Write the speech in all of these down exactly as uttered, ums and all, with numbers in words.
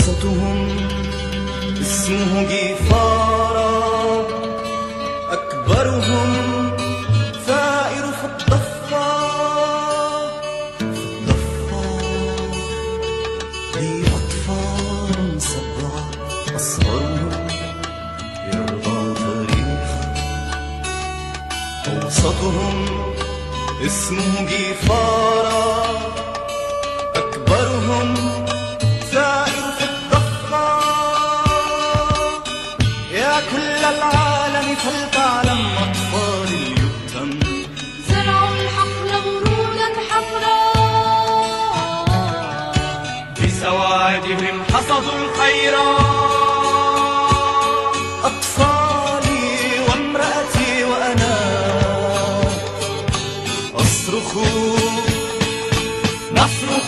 أوسطهم اسمه جيفارا، أكبرهم ثائر في الضفة. في الضفة لي أطفال سبعة، أصغرهم يرضى تاريخا. أوسطهم اسمه جيفارا، أكبرهم ثائر في الضفة. يا كل العالم فلتعلم أطفال اليتم زرعوا الحقل ورودا حمراء، بسواعدهم حصدوا الخيرات. أطفالي وامرأتي وأنا أصرخ نصرخ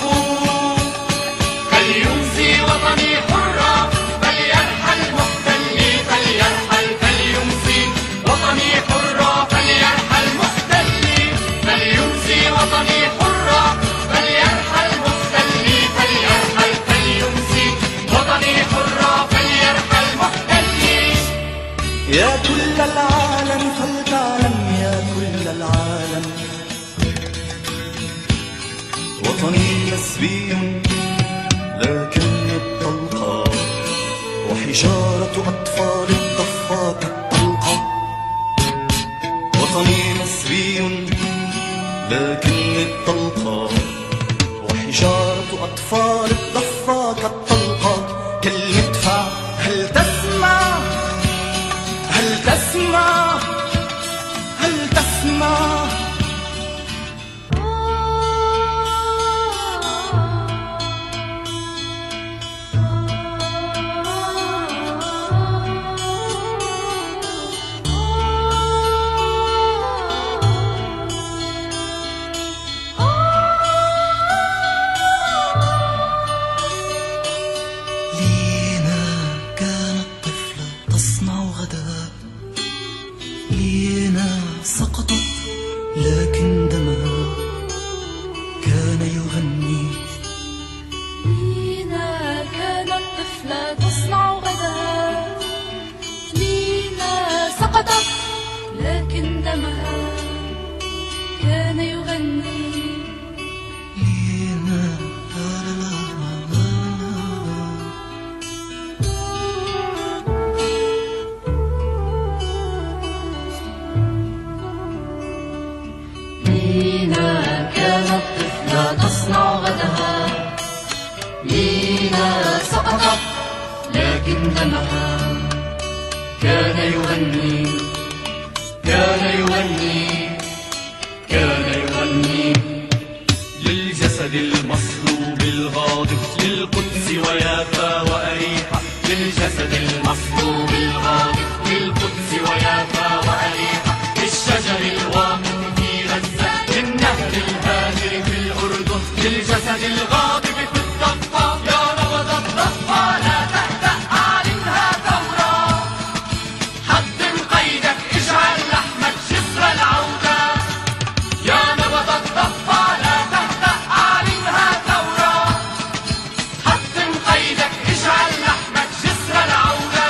فليمسي وطني حرا، فليرحل محتلي فليرحل، فليمسي وطني حرا، فليرحل محتلي، فليمسي وطني حرا، فليرحل محتلي فليرحل، فليمسي وطني حرا، فليرحل محتلي. يا كل العالم فلتعلم، يا كل العالم وطني مسبي لكن الطلقة، وحجارة أطفال الضفة كالطلقة. وطني مسبي لكن الطلقة، وحجارة أطفال الضفة كالطلقة. كالمدفع هل تسمع، هل تسمع، هل تسمع. لينا سقطت لكن دمها كان يغني. لينا كانت طفلة تصنع غداها، لينا سقطت لكن دمها كان يغني. لينا لا لا لا لينا كانت طفلة تصنع غداها، لينا سقطت لكن دمها كان يغني، كان يغني، كان يغني. للجسد المصلوب الغاضب، للقدس ويافا وأريحة، للجسد المصلوب الغاضب، للقدس ويافا وأريحة، للشجر الواقف في غزة، للنهر الهادر في الأردن، للجسد الغاضب في الضفة. يا نبض الضفة لا تهدأ، أعلنها ثورة، حطم قيدك، اجعل لحمك جسر العودة. يا نبض الضفة لا تهدأ، أعلنها ثورة، حطم قيدك، اجعل لحمك جسر العودة.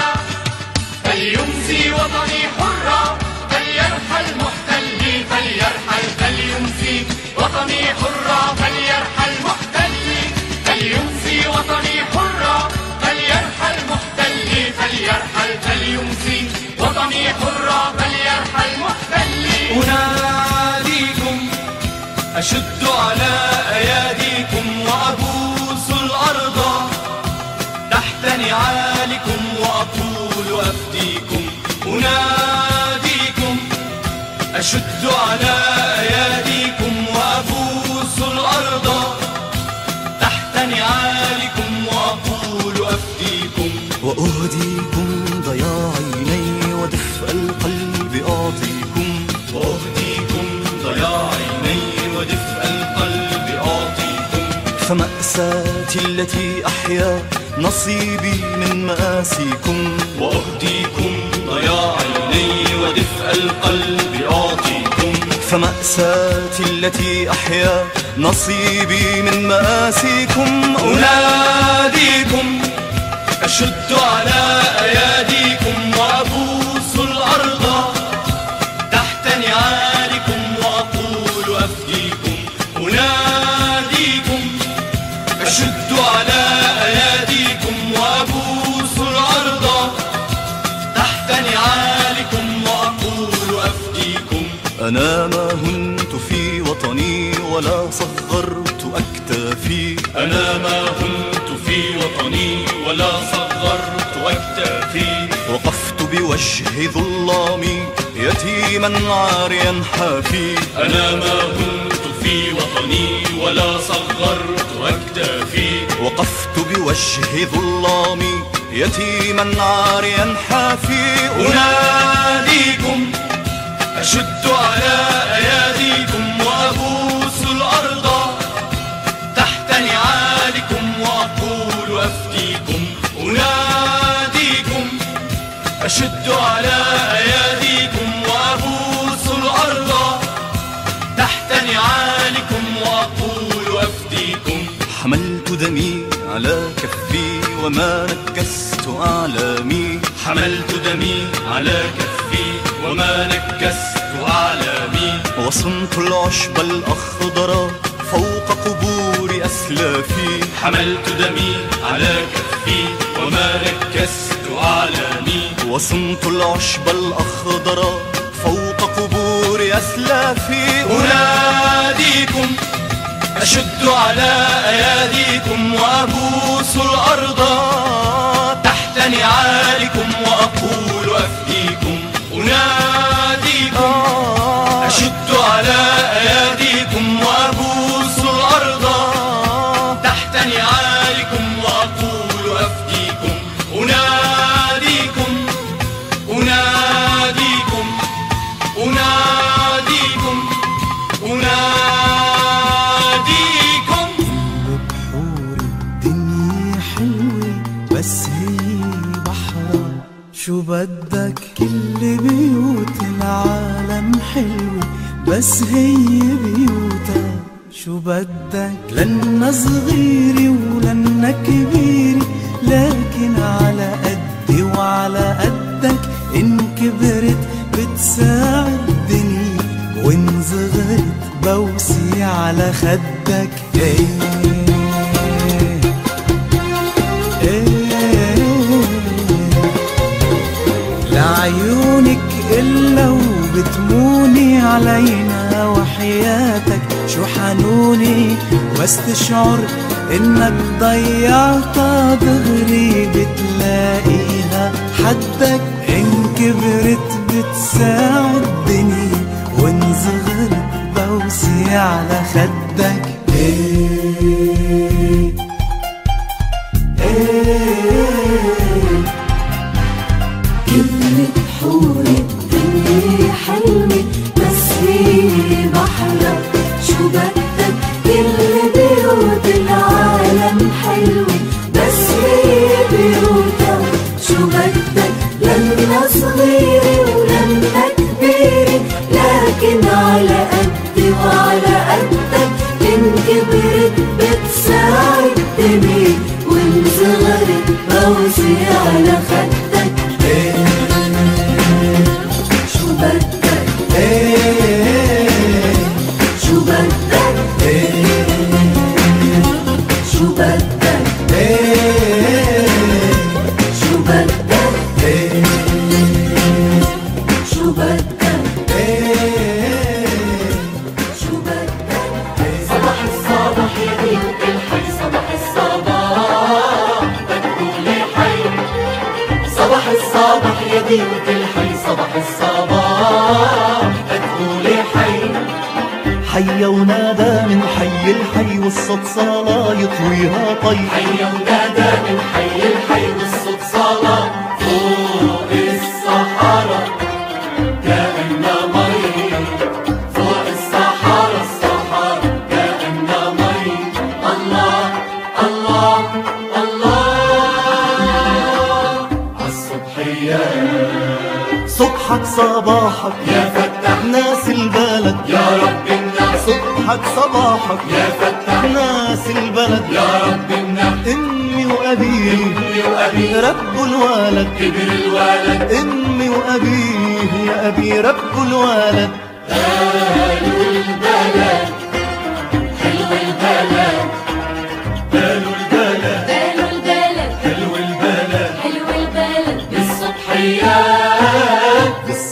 فليمسي وطني حرا، فليرحل محتلي فليرحل، فليمسي وطني حرا، فليرحل محتلي، فليمسي وطني حرا، فليرحل محتلي فليرحل، فليمسي وطني حرا، فليرحل محتلي. أناديكم أشد على أياديكم وأبوس الأرض تحت نعالكم وأطول أفديكم. أناديكم أشد على أياديكم وأبوس الأرض تحت نعالكم وأطول أفديكم. وأهديكم ضياع عيني ودفء القلب أعطيكم، وأهديكم ضياع عيني ودفء القلب أعطيكم. فمأساتي التي أحيا نصيبي من مآسيكم، وأهديكم ضياع عيني ودفء القلب أعطيكم. فمأساتي التي أحيا نصيبي من مآسيكم. أناديكم أشد على أياديكم وأبوس الأرض تحت نعالكم وأقول أفديكم أناديكم. أشد على أياديكم وأبوس الأرض تحت نعالكم وأقول أفديكم. أنا ما هنت في وطني ولا صغرت أكتافي. أنا ما هنت في وطني ولا صغرت أكتافي. وقفت بوجه ظلامي يتيما عاريا حافي. أنا ما هنت في وطني ولا صغرت أكتافي. وقفت بوجه ظلامي يتيما عاريا حافي. أناديكم أشد على أياديكم وأبوس الأرض تحت نعالكم وأقول أفديكم. أناديكم أشد على أياديكم وأبوس الأرض تحت نعالكم وأقول أفديكم. حملت دمي على كفي وما نكست أعلامي. حملت دمي على كفي وما نكست أعلامي. وصنت العشب الأخضر فوق قبور أسلافي. حملت دمي على كفي وما نكست أعلامي. وصنت العشب الأخضر فوق قبور أسلافي. أناديكم أشد على أياديكم وأبوس الأرض تحت نعالكم وأقول أفديكم. أناديكم أشد على أياديكم وأبوس الأرض تحت نعالكم وأقول أفديكم. أناديكم أناديكم أناديكم أناديكم. بحور الدنيا حلوة بس هي بحرة. شو بدك كل بيوت العالم حلوة بس هي بيوتها. شو بدك لنا صغيرة ولنا كبيرة لكن على قدي وعلى قدك. إن كبرت بتساعدني وإن صغرت بوسي على خدك. ايه ايه لعيونك إلا وبتموني علينا وحياتك. شو حنوني بس تشعر إنك ضيعتها دغري بتلاقيها حدك. إن كبرت بتساعدني وإن صغرت بوسي على خدك. ايه ايه كل بحور الدنيا حلوة بس هي بحرة. شو بدك كل بيوت العالم حلوة بس هي بيوتها. شو بدك لنا صغيرة ولنا كبيرة لكن على قدي وعلى قدك. إن كبرت بتساعدني وإن صغرت بوسي على خدك. شو بدك شو بدك شو بدك شو بدك شو بدك شو بدك. صباح الصباح يا بنت الحي صباح الصباح بتقولي حي. صباح الصباح يا بنت الحي صباح الصباح بتقولي حي. حي ونادى من حي الحي والصوت صلاة يطويها طي. حي ونادى من حي الحي والصوت صلاة فوق الصحارى كأنها مي. فوق الصحارى الصحارى كأنها مي. الله الله الله عالصبحيات. صبحك صباحك يا فتح ناس البلد يا رب الناس. صبحك صباحك يا فتح ناس البلد يا رب الناس. امي وابي أمي وأبي النبي رب الولد كبر الولد امي وابيه يا ابي رب الولد قالوا البلد حلو البلد قالوا البلد قالوا البلد حلو البلد حلو البلد بالصبحيات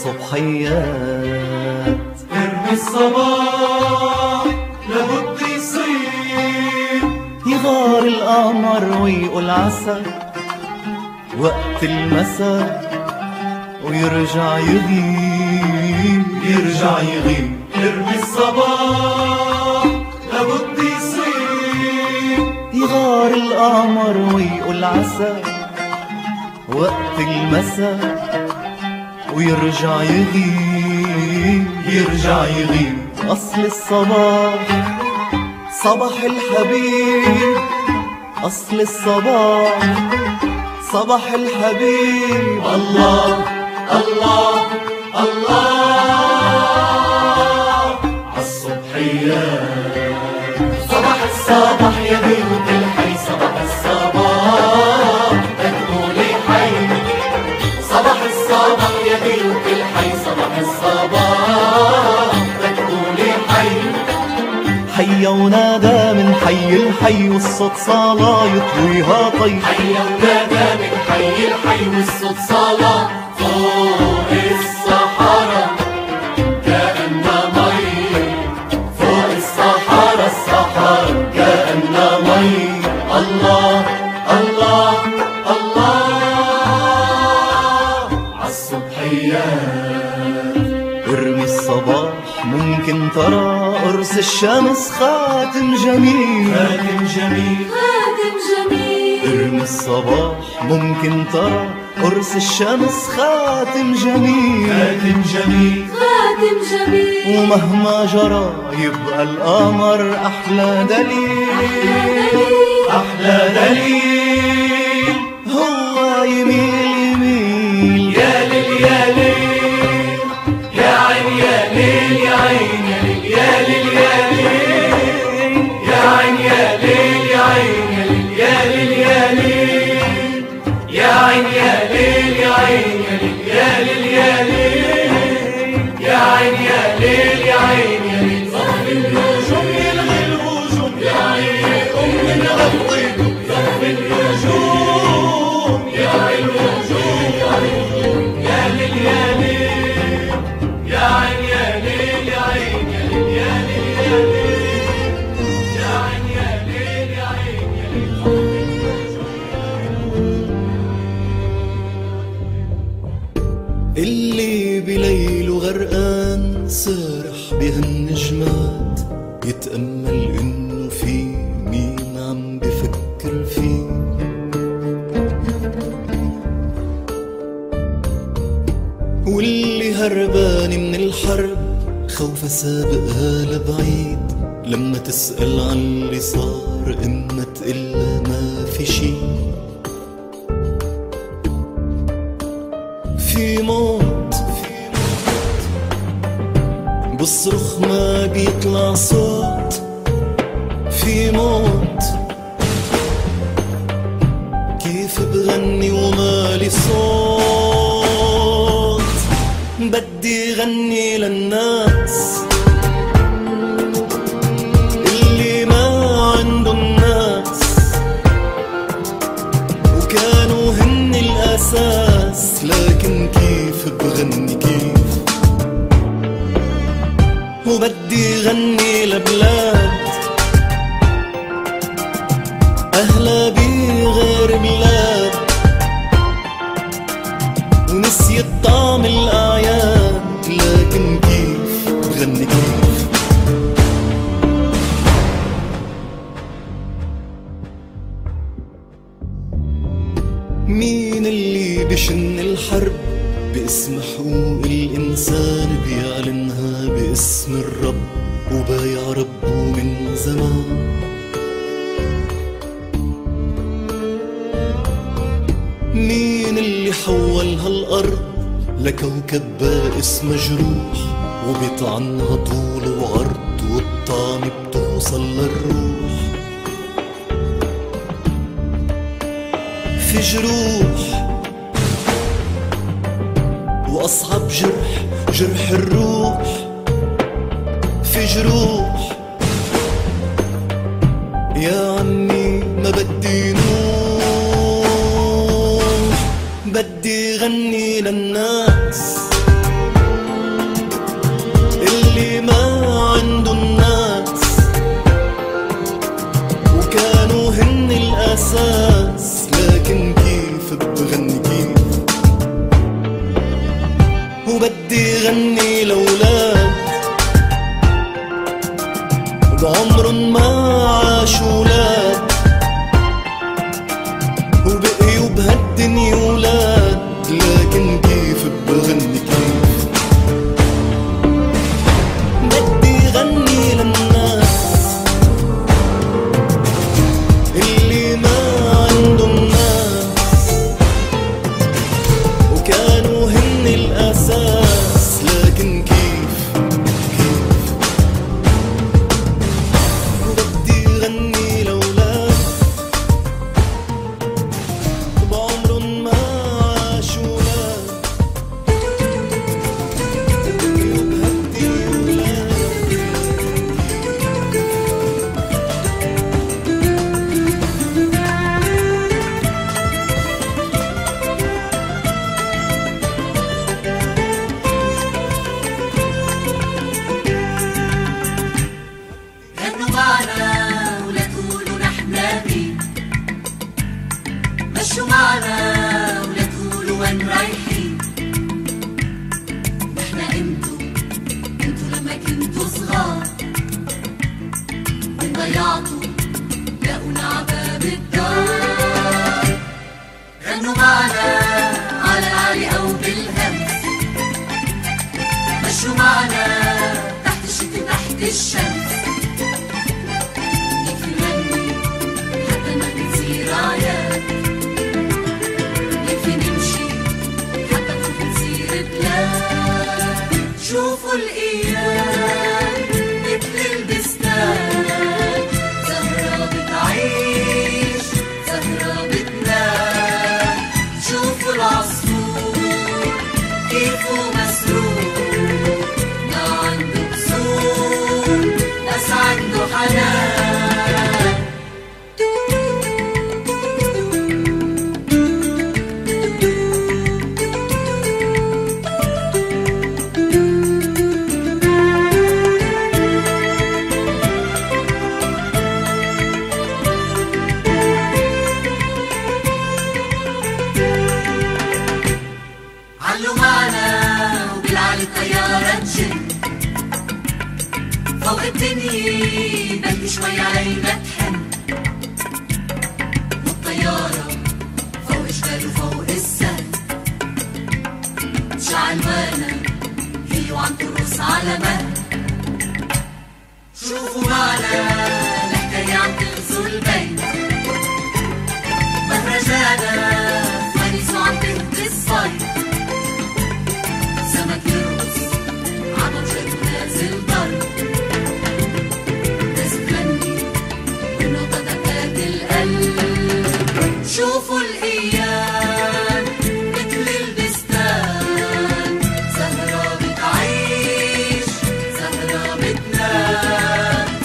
بالصبحيات ارمي الصباح لابد يصير يغار القمر ويقول عسى وقت المساء ويرجع يغيب يرجع يغيب ارمي الصباح لابد يصير يغار القمر ويقول عسى وقت المساء ويرجع يغيب يرجع يغيب أصل الصباح صباح الحبيب أصل الصباح صباح الحبيب الله الله الله عالصبحيات صباح الصباح يا بيوت الحي صباح الصباح تقولي حي صباح الصباح يا بيوت الحي صباح الصباح تقولي حي حي ونادى من حي الحي والصوت صلاة يطويها طي حي ونادى من حي الحي والصوت صلاة فوق الصحراء كأنها مي فوق الصحراء الصحراء كأنها مي الله الله الله عالصبحيات ارمي الصباح ممكن ترى قرص الشمس خاتم جميل خاتم جميل خادم جميل ارمي الصباح ممكن ترى قرص الشمس خاتم جميل خاتم جميل خادم جميل ومهما جرى يبقى القمر أحلى دليل أحلى دليل هو يميل يميل يا ليل يا ليل يا عين يا ليل يا عين يا ليل يا ليل يا عين يا ليل يا عين يا ليل يا ليل يا عين يا ليل يا عين يا ليل يا ليل يا عين يا ليل يا عين يا ليل صف الهجوم يلغي الهجوم يا عين أم نغطيكم صف الهجوم يا عين الهجوم يا ليل يا ليل يا عين يا ليل يا عين يا ليل يا ليل يا ليل يا عين يا ليل يا عين يا ليل اللي بليله غرقان سارح بهالنجمات يتأمل إنه في مين عم بفكر فيه واللي هربان من الحرب خوف سابقها لبعيد لما تسأل عن اللي صار إما تقلها ما في شي في موت بصرخ ما بيطلع صوت في موت كيف بغني ومالي صوت بدي غني للناس اللي ما عندن ناس وكانوا هن الأساس لكن كيف بغني كيف وبدي غني لبلاد أهلا بغير بلاد ونسيت طعم الأعياد لكن كيف بغني كيف مين اللي بشن الحرب باسم حقوق الإنسان بيعلنها باسم الرب وبايع ربه من زمان مين اللي حول هالأرض لكوكب بائس مجروح وبيطعنها طول وعرض والطعم بتوصل للروح في جروح وأصعب جرح جرح الروح، في جروح يا عمي ما بدي نوح، بدي غني للناس اللي ما عندن ناس وكانوا هن الأساس، لكن كيف بغني كيف، وبدي غني لأولاد بعمرن ما عاشوا ولاد وبقيوا بهالدنيا ولاد، لكن كيف بغني كيف، بدي غني للناس اللي ما عندن ناس وكانوا هن الأساس، لكن كيف مشوا معنا ولا تقولوا وين رايحين، نحنا انتو انتو لما كنتوا صغار وين ضيعتوا لقونا عباب الدار، غنوا معنا على العالي او بالهمس، مشوا معنا تحت الشتي تحت الشمس، يكفي نغني حتى ما نصير عيال، شوفوا الأيام مثل البستان، زهرة بتعيش زهرة بتنام، شوفوا العصفور كيفه مسرور، ما عنده كسور بس عنده حنان. علوا معنا وبالعالي الطيارة تجن فوق الدنيا، بلكي شوي علينا تحن، والطيارة فوق جبال وفوق السهل، شعل وانا هي وعم ترقص على مهل، شوفوا معنا الحكاية عم تغزو البيت، مهرجانا فانيس وعم تهدي الصيد، سمك يرقص عضجة ونازل ضرب، ناس تغني والنقطة دقات القلب، شوفوا الأيام مثل البستان، زهرة بتعيش زهرة بتنام،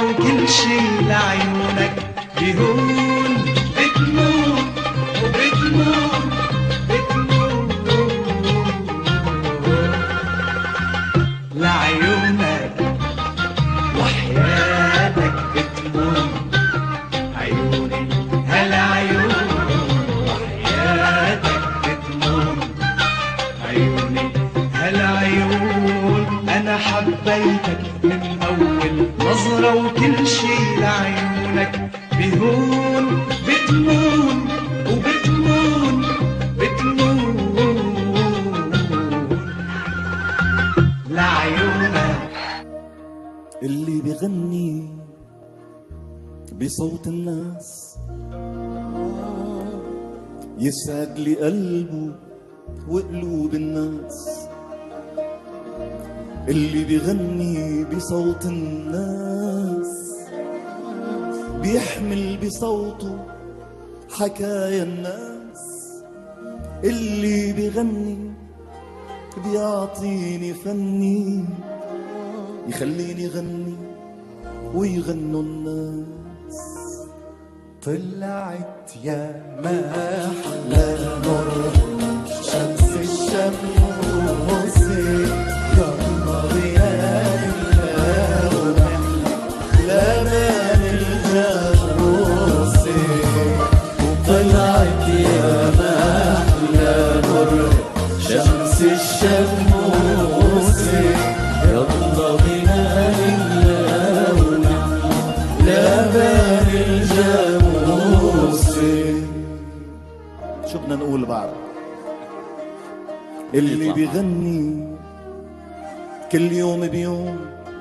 وكل شي لعيونك بهون. بتموت وبتموت بتموت لعيونك وحياتك بتموت عيوني هالعيون وحياتك بتموت عيوني هالعيون. أنا حبيتك من أول نظرة وكل شي لعيونك بهون. بتمون وبتمون بتمون لعيونك. اللي بيغني بصوت الناس يسعد لي قلبه وقلوب الناس. اللي بيغني بصوت الناس بيحمل بصوته حكايا الناس. اللي بيغني بيعطيني فني يخليني غني ويغنوا الناس. طلعت يا ما أحلى نور شمس الشمس يا ضياء لمن الجاموس. طلعت يا ما أحلى نور شمس الشمس يلا بنا لله لبان الجاموس. شو بدنا نقول بعد؟ اللي بيغني كل يوم بيوم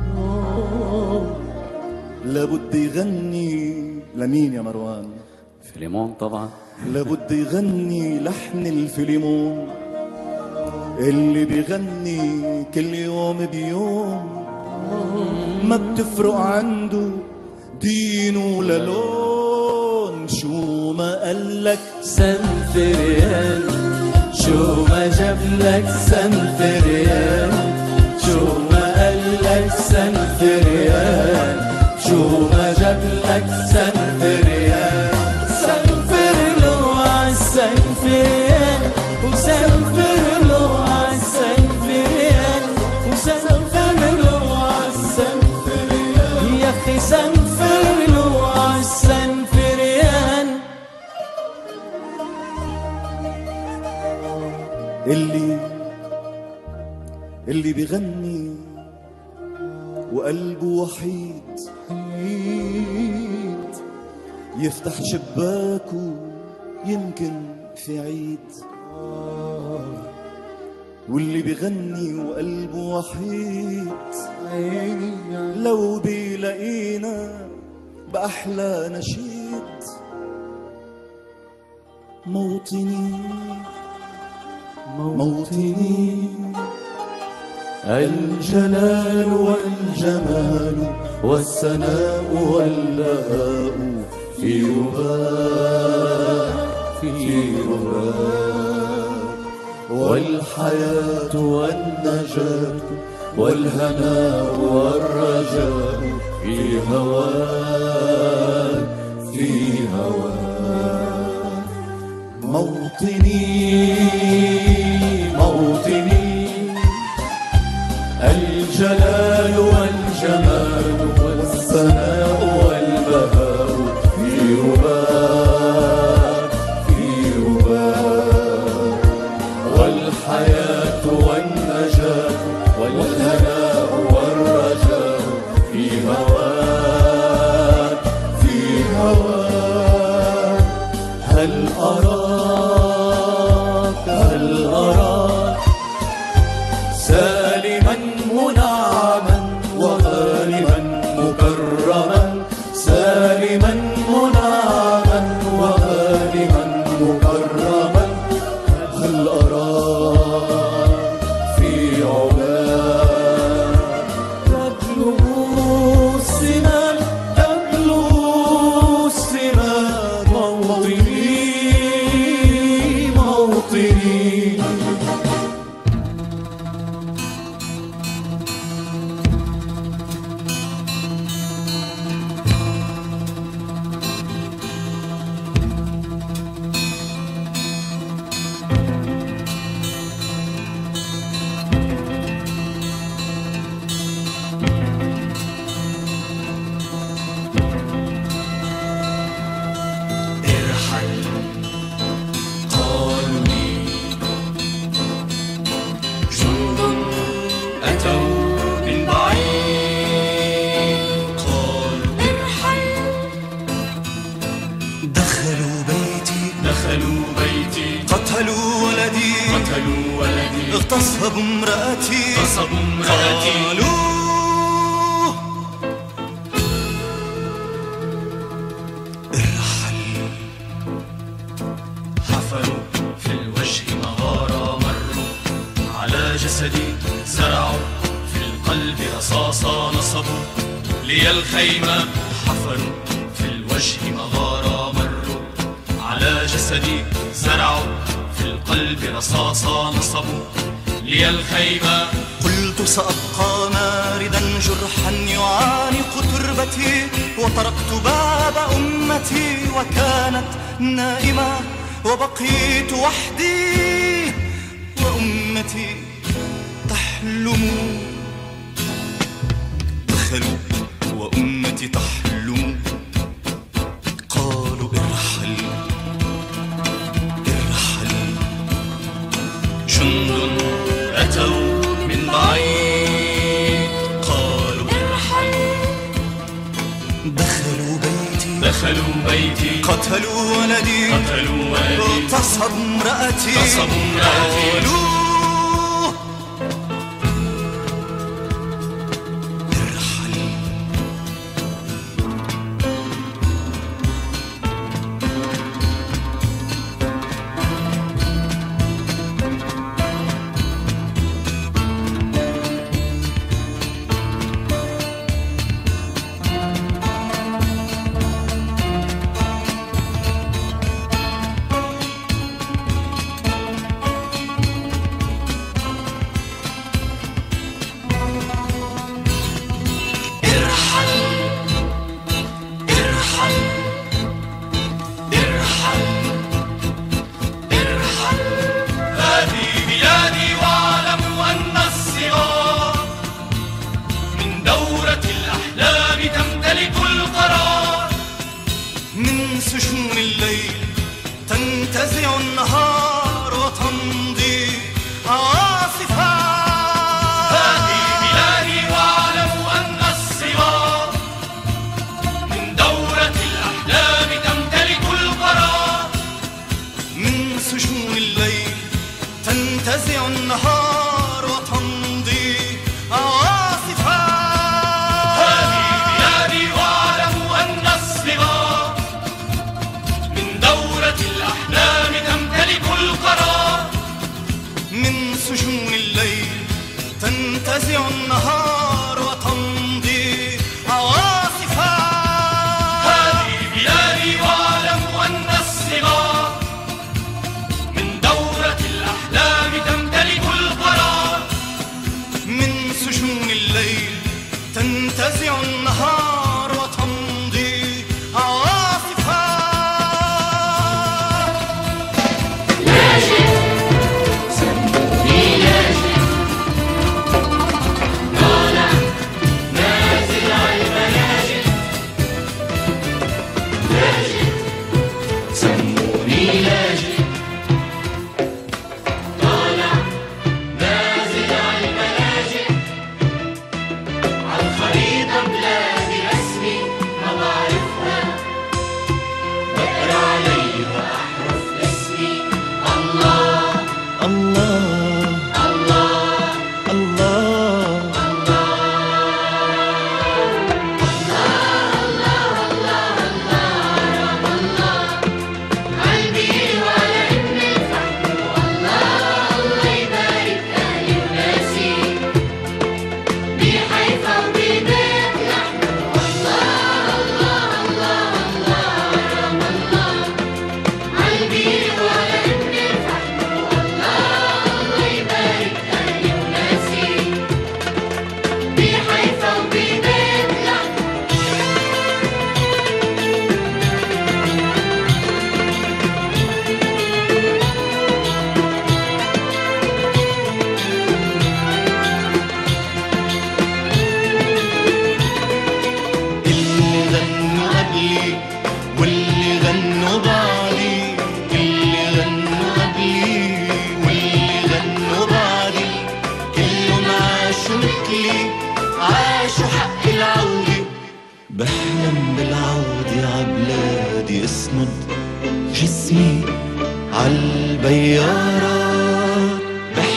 لابد يغني لمين يا مروان؟ فيليمون طبعا. لابد يغني لحن الفيليمون. اللي بيغني كل يوم بيوم ما بتفرق عنده دين ولا لون. شو ما قالك سنفريان شو ما جابلك سنفريان شو ما قالك سنفريان شو ما جابلك سنفريان. سنفر له عالسنفريان وسنفر له عالسنفريان وسنفر له عالسنفريان يا أخي سنفر له عالسنفريان. اللي اللي بيغني وقلبه وحيد يفتح شباكه يمكن في عيد. واللي بيغني وقلبه وحيد لو بيلاقينا بأحلى نشيد. موطني موطني الجلال والجمال والسناء والبهاء في رباء في رباء. والحياة والنجاة والهناء والرجاء في هواك في هواك. موطني موطني الجلال والجمال والثناء والبهاء في رباك في رباك. والحياة والنجاة والهناء والرجاء في هواك في هواك. هل أراك غصبوا امرأتي غصبوا امرأتي قالوا ارحل. حفروا في الوجه مغارة، مروا على جسدي زرعوا في القلب رصاصة، نصبوا لي الخيمة. حفروا في الوجه مغارة، مروا على جسدي زرعوا في القلب رصاصة، نصبوا لي الخيمة. قلت سأبقى ماردا جرحا يعانق تربتي، وطرقت باب أمتي وكانت نائمة، وبقيت وحدي وأمتي تحلم. دخلوا وأمتي تحلم، قالوا ارحل ارحل. جند أتوا من بعيد، قالوا ارحل. دخلوا بيتي دخلوا بيتي، قتلوا ولدي قتلوا ولدي، اغتصبوا امرأتي اغتصبوا امرأتي. قالوا سجون الليل تنتزع النهار وتمضي عاصفا. هذه بلادي واعلم أن الصغار من دورة الأحلام تمتلك القرار. من سجون الليل تنتزع النهار وتمضي عاصفا. هذه بلادي واعلم أن الصغار من دورة الأحلام تمتلك القرار. من سجون الليل تنتزع النهار وتمضي عواصفا. هذه بلادي واعلم أن الصغار من دورة الأحلام تمتلك القرار. من سجون الليل تنتزع النهار وتمضي عواصفا. واللي غنوا بعدي، اللي غنوا قبلي واللي غنوا بعدي، كلهم عاشوا مثلي، عاشوا حق العودة. بحلم بالعودة عبلادي، اسند جسمي عالبيارات.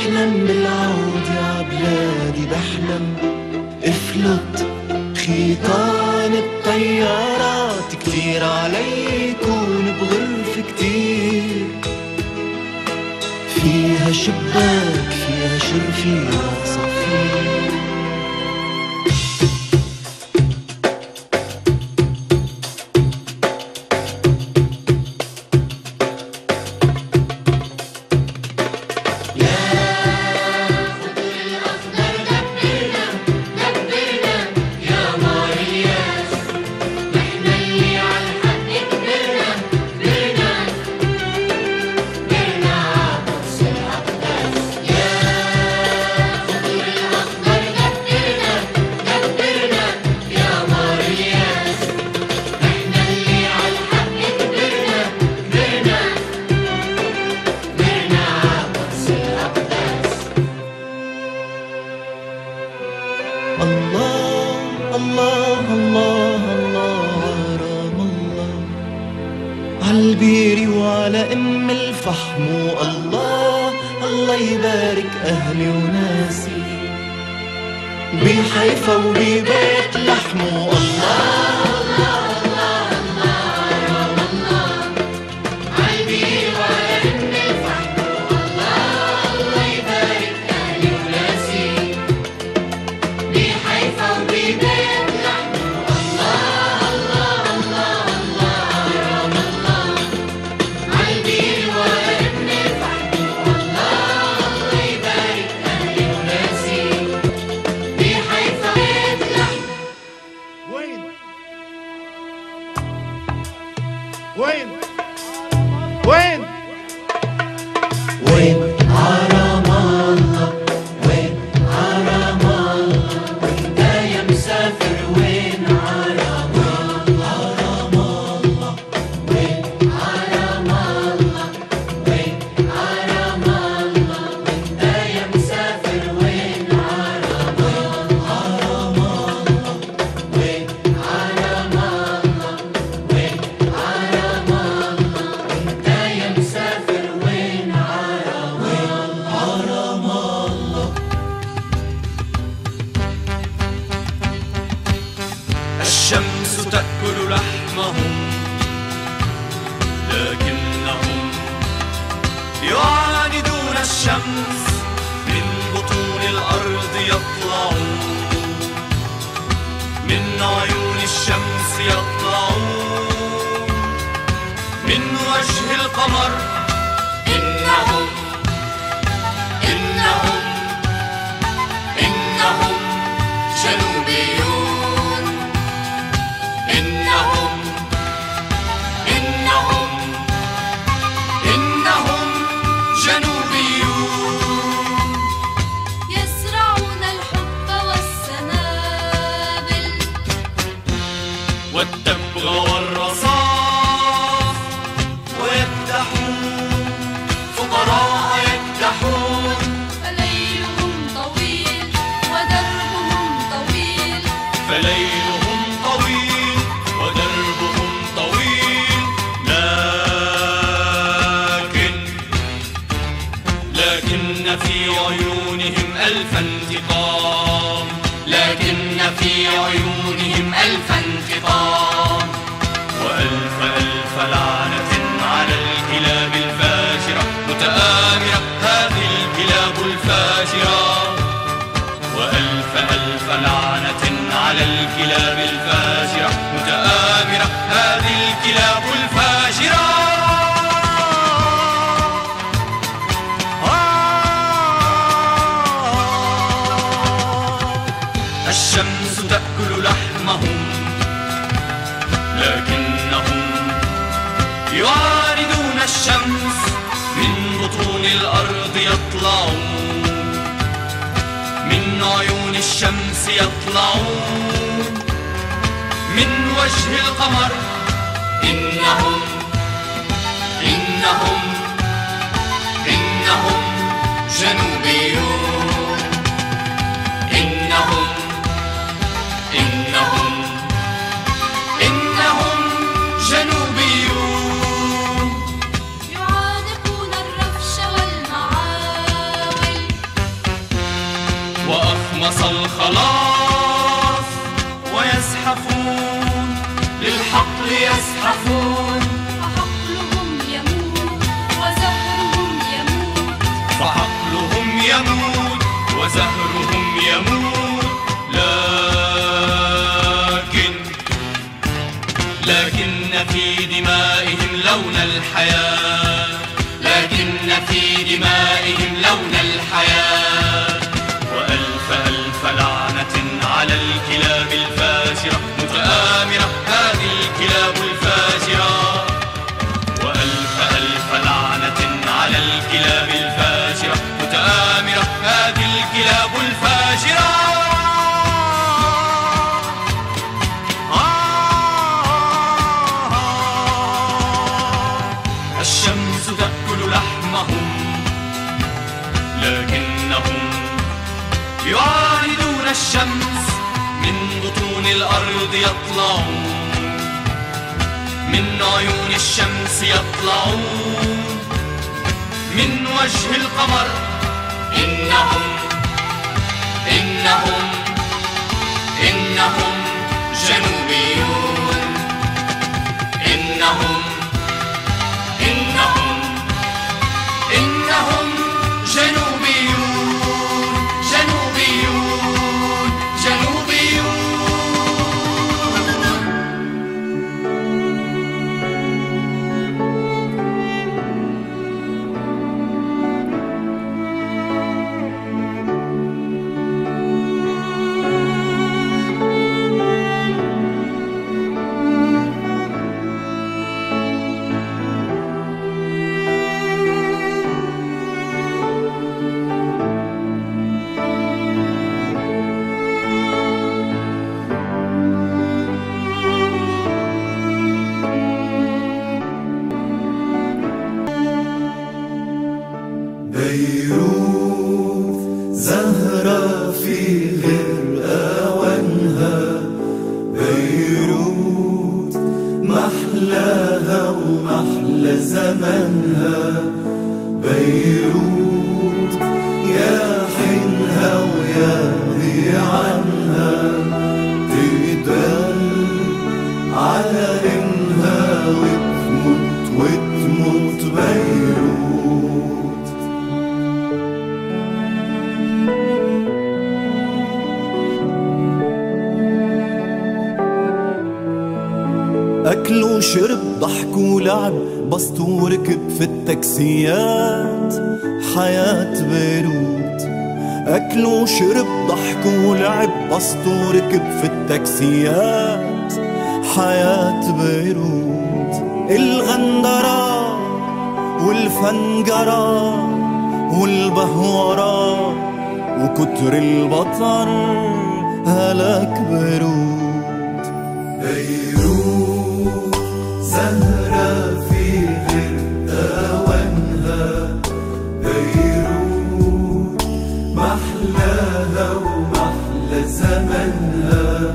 بحلم بالعودة عبلادي، بحلم افلت خيطان الطيارات كتير علي يكون بغرفة كتير فيها شباك فيها شرفي وعصافير. عالبيري وعلى ام الفحم، والله الله يبارك اهلي وناسي بحيفا وببيت لحم. الله الله الله الله يا الله عالبيري وعلى ام الفحم، والله الله يبارك اهلي وناسي بحيفا وببيت لحم. الله الله الله الله يا الله عالبيري وعلى ام الفحم، والله الله يبارك اهلي وناسي بحيفا وببيت لحم. وين وين وين وين حرام الله، وين حرام الله، وانت يا مسافر وين حرام الله. حرام الله وين حرام الله، وين حرام الله، وانت يا مسافر وين حرام الله. حرام الله وين حرام الله، وين حرام الله، وانت يا مسافر وين حرام الله. حرام الله. الشمس تأكل لحمهم لكنهم يعاندون الشمس، من بطون الأرض يطلعون، من عيون الشمس يطلعون، من وجه القمر. إنهم إنهم إنهم جنوبيون. إنهم إنهم إنهم جنوبيون. يزرعون الحب والسنابل والتبغ والرصاص، ويكدحون فقراء يكدحون. فليلهم طويل ودربهم طويل، فليلهم طويل ودربهم طويل، لكن لكن في عيونهم ألف انتقام، لكن في عيونهم ألف انتقام. وألف ألف لعنة على الكلاب الفاجرة متآمرة، هذه الكلاب الفاجرة. وألف ألف لعنة على الكلاب الفاجرة متآمرة، هذه الكلاب الفاجرة. الشمس تأكل لحمهم لكنهم يعاندون الشمس، من بطون الأرض يطلعون، من عيون الشمس يطلعون، من وجه القمر. إنهم إنهم إنهم جنوبيون. إنهم إنهم إنهم جنوبيون. يعانقون الرفش والمعاول الخلاص ويزحفون للحقل يزحفون فحقلهم يموت وزهرهم يموت فحقلهم يموت وزهرهم يموت لكن لكن في دمائهم لون الحياة لكن في دمائهم لون الحياة وألف ألف لعنة على الكلاب الفاجرة متآمرة هذه الكلاب الفاجرة وألف ألف لعنة على الكلاب الفاجرة متآمرة هذه الكلاب الفاجرة الشمس تأكل لحمهم لكنهم يعاندون الشمس من بطون الأرض يطلعون من عيون الشمس يطلعون من وجه القمر إنهم إنهم إنهم جنوبيون إنهم إنهم إنهم جنوبيون جنوبيون جنوبيون بيروت زهرة في غير أوانها بيروت محلاها ومحلى زمنها بيروت يا حنها ويا عنها تقدر على إنها وتموت وتموت بيروت أكل وشرب ضحك ولعب بسط وركب في التاكسيات حياة بيروت أكل وشرب ضحك ولعب بسط وركب في التاكسيات حياة بيروت الغندرة والفنجرة والبهورة وكتر البطر هلاك بيروت بيروت زهرة في غير أوانها بيروت محلاها ومحلى زمنها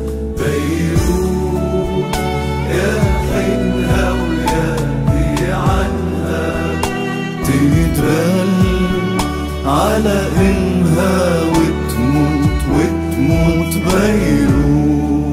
بيروت يا حنها ويا عنها تتبل على إنها وتموت وتموت بيروت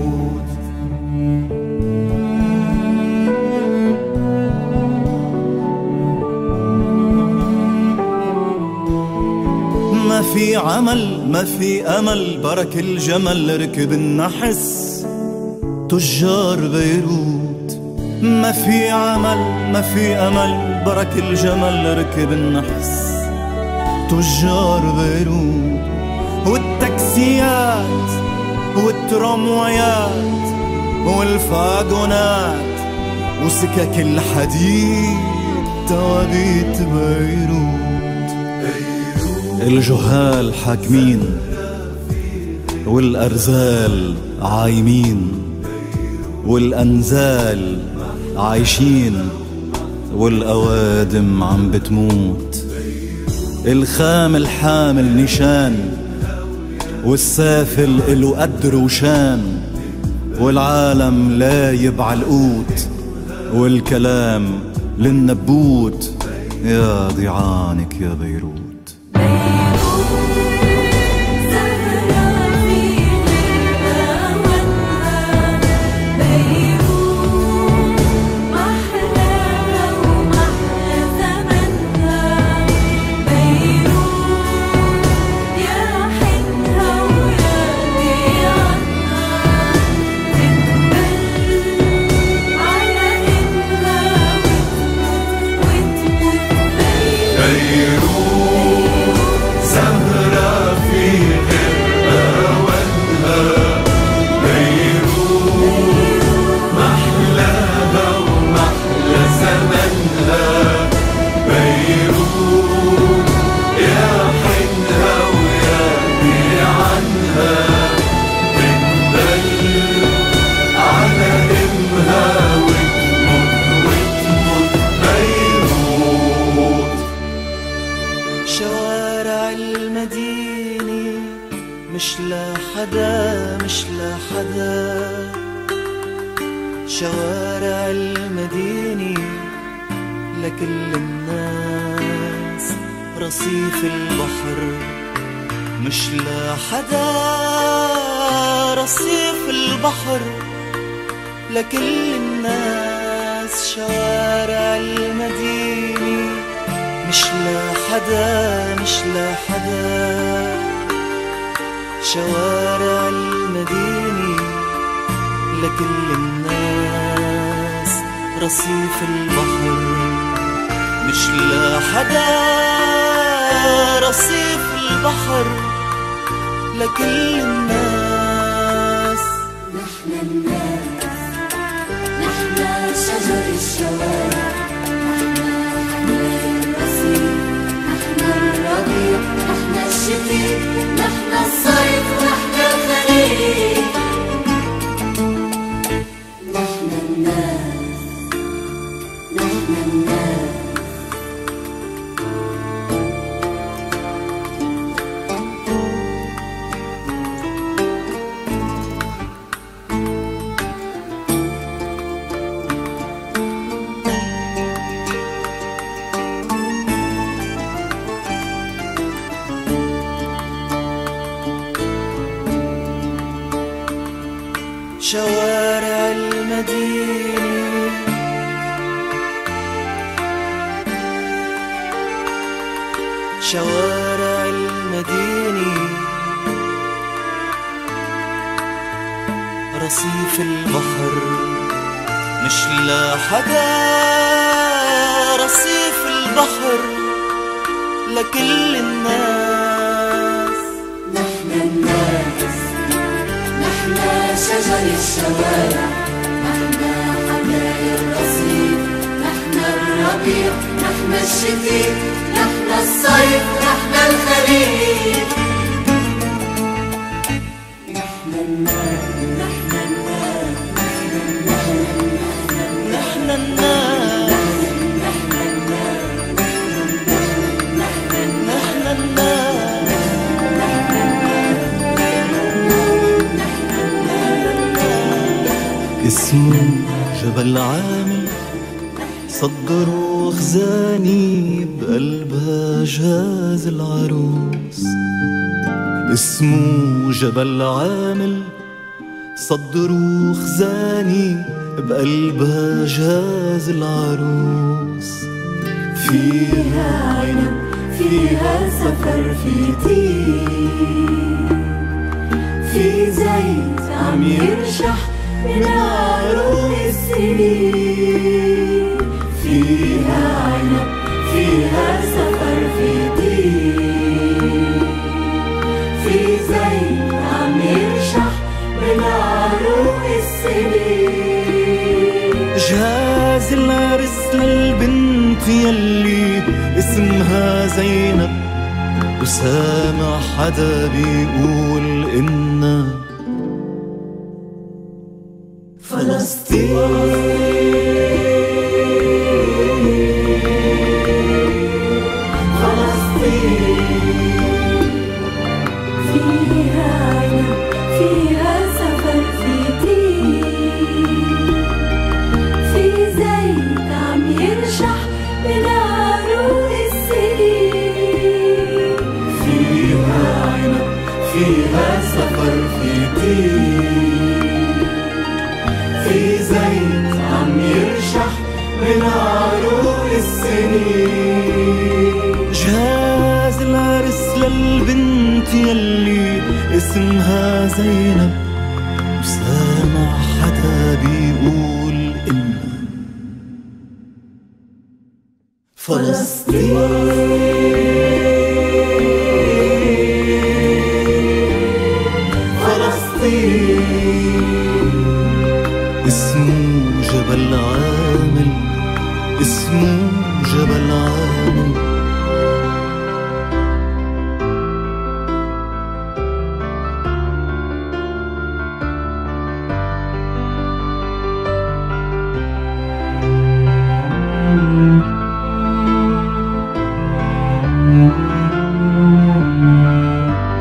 ما في عمل ما في أمل برك الجمل ركب النحس تجار بيروت ما في عمل ما في أمل برك الجمل ركب النحس تجار بيروت والتاكسيات والتراموايات والفاغونات وسكك الحديد توابيت بيروت الجهال حاكمين والأرزال عايمين والأنزال عايشين والأوادم عم بتموت الخام الحامل نشان والسافل إله قدر وشان والعالم لا يبع القوت والكلام للنبوت يا ضيعانك يا بيروت بيروت زهرة شوارع المدينة لكل الناس، رصيف البحر مش لحدا، رصيف البحر لكل الناس. شوارع المدينة مش لحدا، مش لحدا. شوارع المدينة لكل الناس، رصيف البحر مش لحدا، رصيف البحر لكل الناس. نحن الناس، نحن شجر الشوارع، نحن حماية الرصيف، نحن الربيع، نحن الشتاء، نحن الصيف، نحن الخريف. نحن الناس، نحن الناس. شوارع المدينة شوارع المدينة رصيف البحر مش لحدا، رصيف البحر لكل الناس. نحن الناس، نحن شجر الشوارع، نحن حماية الرصيف، نحن الربيع، نحن الشتاء، نحن الصيف، نحن الخريف. نحن الناس، نحن الناس، نحن الناس، نحن الناس، نحن الناس. اسمه جبل عامل، صدروا خزاني بقلبها جاز العروس. اسمه جبل عامل، صدروا خزاني بقلبها جاز العروس. فيها عنب، فيها سفر، في تين، في زيت عم يرشح من عروق السنين. فيها عنب، فيها سفر، في تين، في زيت عم يرشح من عروق السنين. جهاز العرس للبنت يلي اسمها زينب، وسامع حدا بيقول إنها فلسطين. فيها عنب، فيها سفر، في تين، في زيت عم يرشح من عروق السنين. فيها عنب، فيها سفر، في تين، في زيت عم يرشح من عروق السنين. جهاز العرس للبنت يلي اسمها زينب، وسامع حدا بيقول إنها فلسطين. فلسطين. اسمه جبل عامل، اسمه جبل عامل.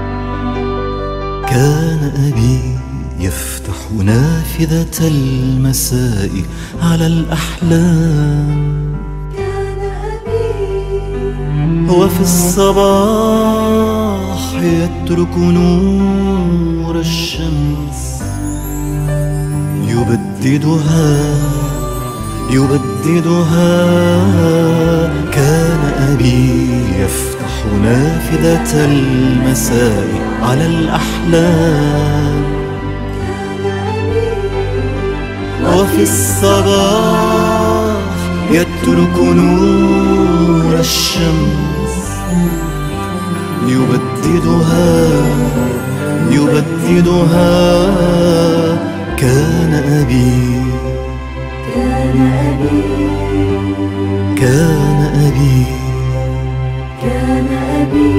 كان أبي يفتح نافذة المنزل المساء على الأحلام. وفي الصباح يترك نور الشمس يبددها يبددها. كان أبي يفتح نافذة المساء على الأحلام. وفي الصباح يترك نور الشمس يبددها يبددها. كان أبي كان أبي كان أبي كان أبي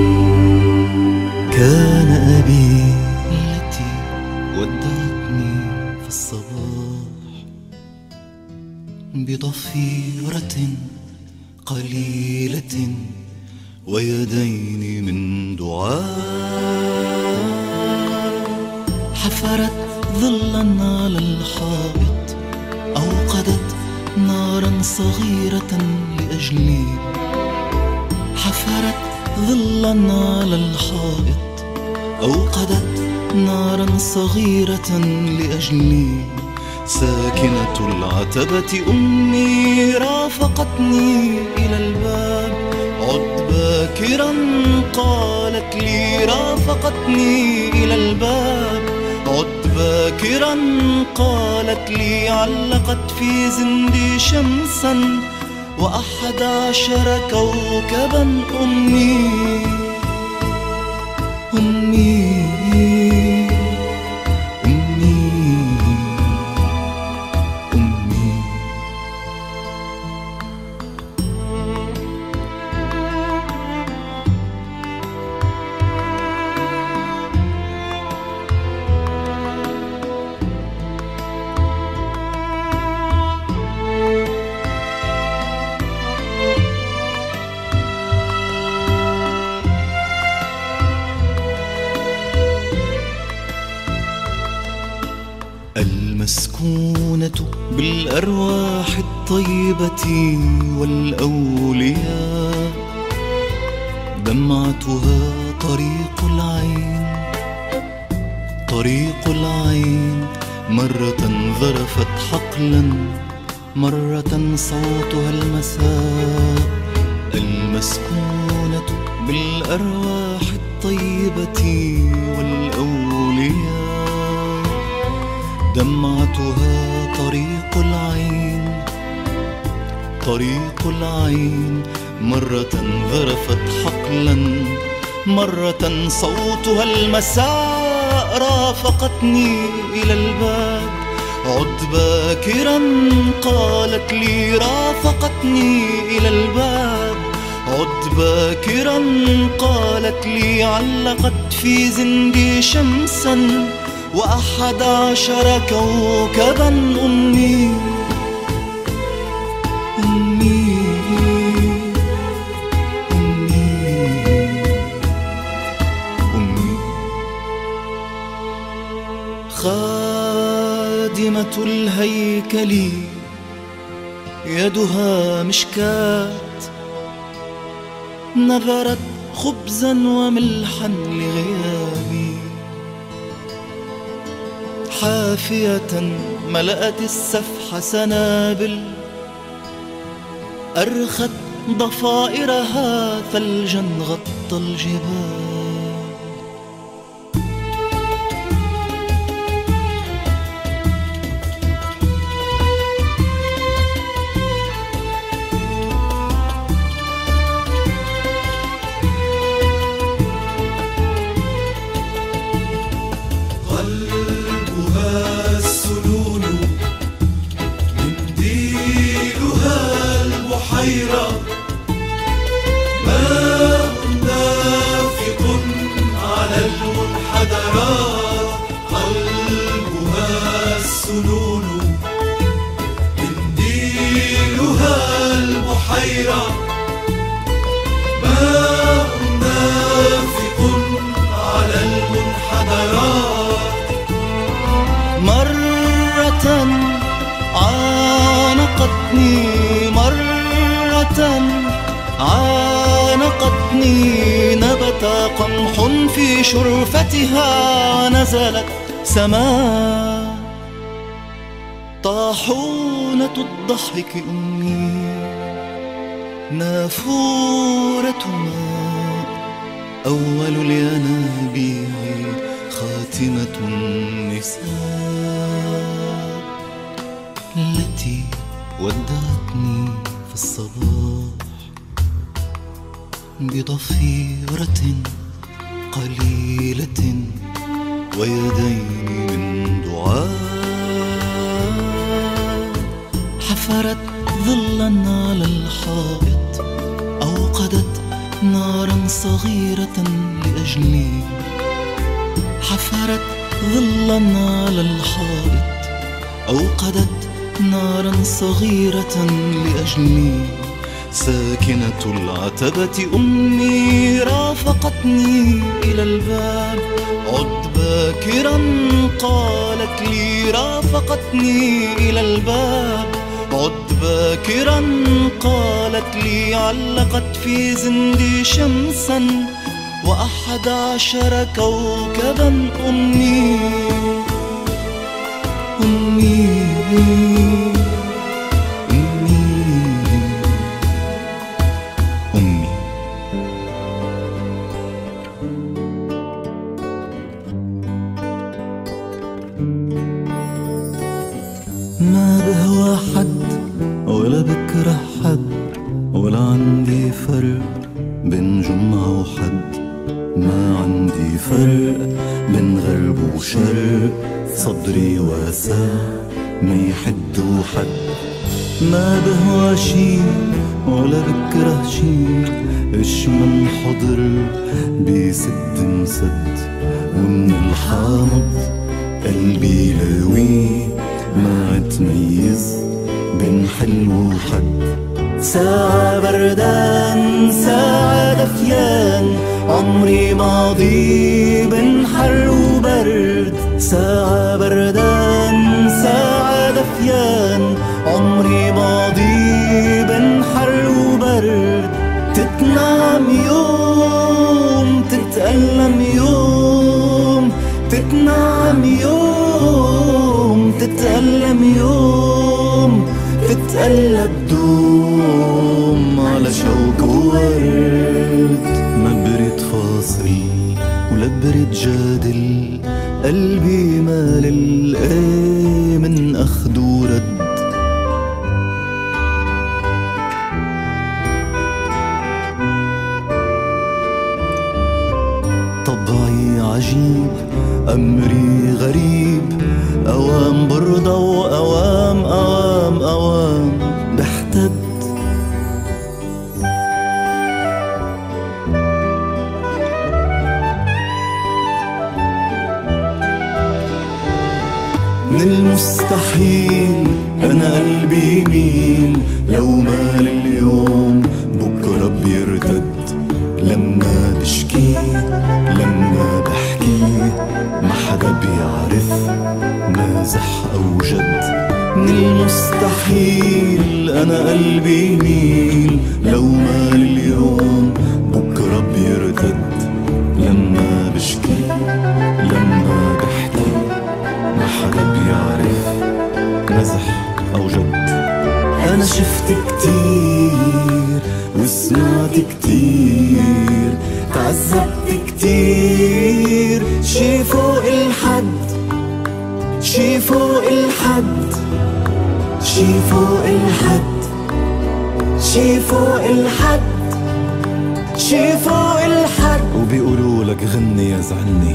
كان أبي التي ودعتني في الصباح بضفيرة قليلة ويدين من دعاء. حفرت ظلا على الحائط، أوقدت نارا صغيرة لأجلي. حفرت ظلا على الحائط، أوقدت نارا صغيرة لأجلي. ساكنة العتبة أمي رافقتني إلى الباب. عد باكرا قالت لي رافقتني إلى الباب. عد باكرا قالت لي علقت في زندي شمسا وأحد عشر كوكبا. أمي أمي المسكونة بالأرواح الطيبة والأولياء. دمعتها طريق العين طريق العين. مرة ذرفت حقلا، مرة صوتها المساء. المسكونة بالأرواح الطيبة والأولياء. دمعتها طريق العين طريق العين. مرة ذرفت حقلا، مرة صوتها المساء. رافقتني إلى الباب. عد باكرا قالت لي رافقتني إلى الباب. عد باكرا قالت لي علقت في زندي شمسا وأحد عشر كوكبا. أمي أمي أمي أمي. خادمة الهيكل يدها مشكاة. نذرت خبزا وملحا لغيابي. حافية ملأت السفح سنابل. أرخت ضفائرها ثلجا غطى الجبال. ماء دافق على المنحدرات. قلبها السنون، منديلها البحيرة. ماء دافق على المنحدرات. مرة عانقتني مرة، عانقتني. نبت قمح في شرفتها نزلت سماء. طاحونة الضحك أمي، نافورة ماء، أول الينابيع خاتمة النساء، التي ودعتني في الصباح بضفيرة قليلة ويدين من دعاء. حفرت ظلا على الحائط، أوقدت نارا صغيرة لأجلي. حفرت ظلا على الحائط، أوقدت نارا صغيرة لأجلي. ساكنة العتبة أمي رافقتني إلى الباب. عد باكرا قالت لي، رافقتني إلى الباب. عد باكرا قالت لي، علقت في زندي شمسا وأحد عشر كوكبا. أمي أمي ما بهوى حد ولا بكره حد، ولا عندي فرق بين جمعة وحد. ما عندي فرق بين غرب وشرق، صدري واسع ما يحد وحد. ما بهوى شي ولا بكره شي، إش من حضر بيسد مسد. ومن الحامض قلبي لاوي، ما اتميز بين حلو وحد. ساعة بردان ساعة دفيان، عمري ماضي بين حر وبرد. ساعة بردان ساعة دفيان، عمري ماضي بين حر وبرد. تتنعم يوم تتألم يوم، تتنعم يوم تتألم يوم، تتقلب دوم على شوك وورد. ما برد فاصل ولا برد جادل، قلبي مال القاي من أخد ورد. طبعي عجيب أمري غريب، أوام برضى وأوام أوام أوام بحتد. من المستحيل أنا قلبي يميل، لو مال اليوم بكرة بيرتد. لما بشكي لما بحكي ما حدا بيعرف مازح أو جد. من المستحيل أنا قلبي يميل، لو مال اليوم بكرة بيرتد. لما بشكي لما بحكي ما حدا بيعرف مزح أو جد. أنا شفت كتير وسمعت كتير، تعذبت كتير. شي فوق الحد شي فوق الحد شي فوق الحد شي فوق الحد شي فوق الحد. وبيقولوا لك غني يا زعني.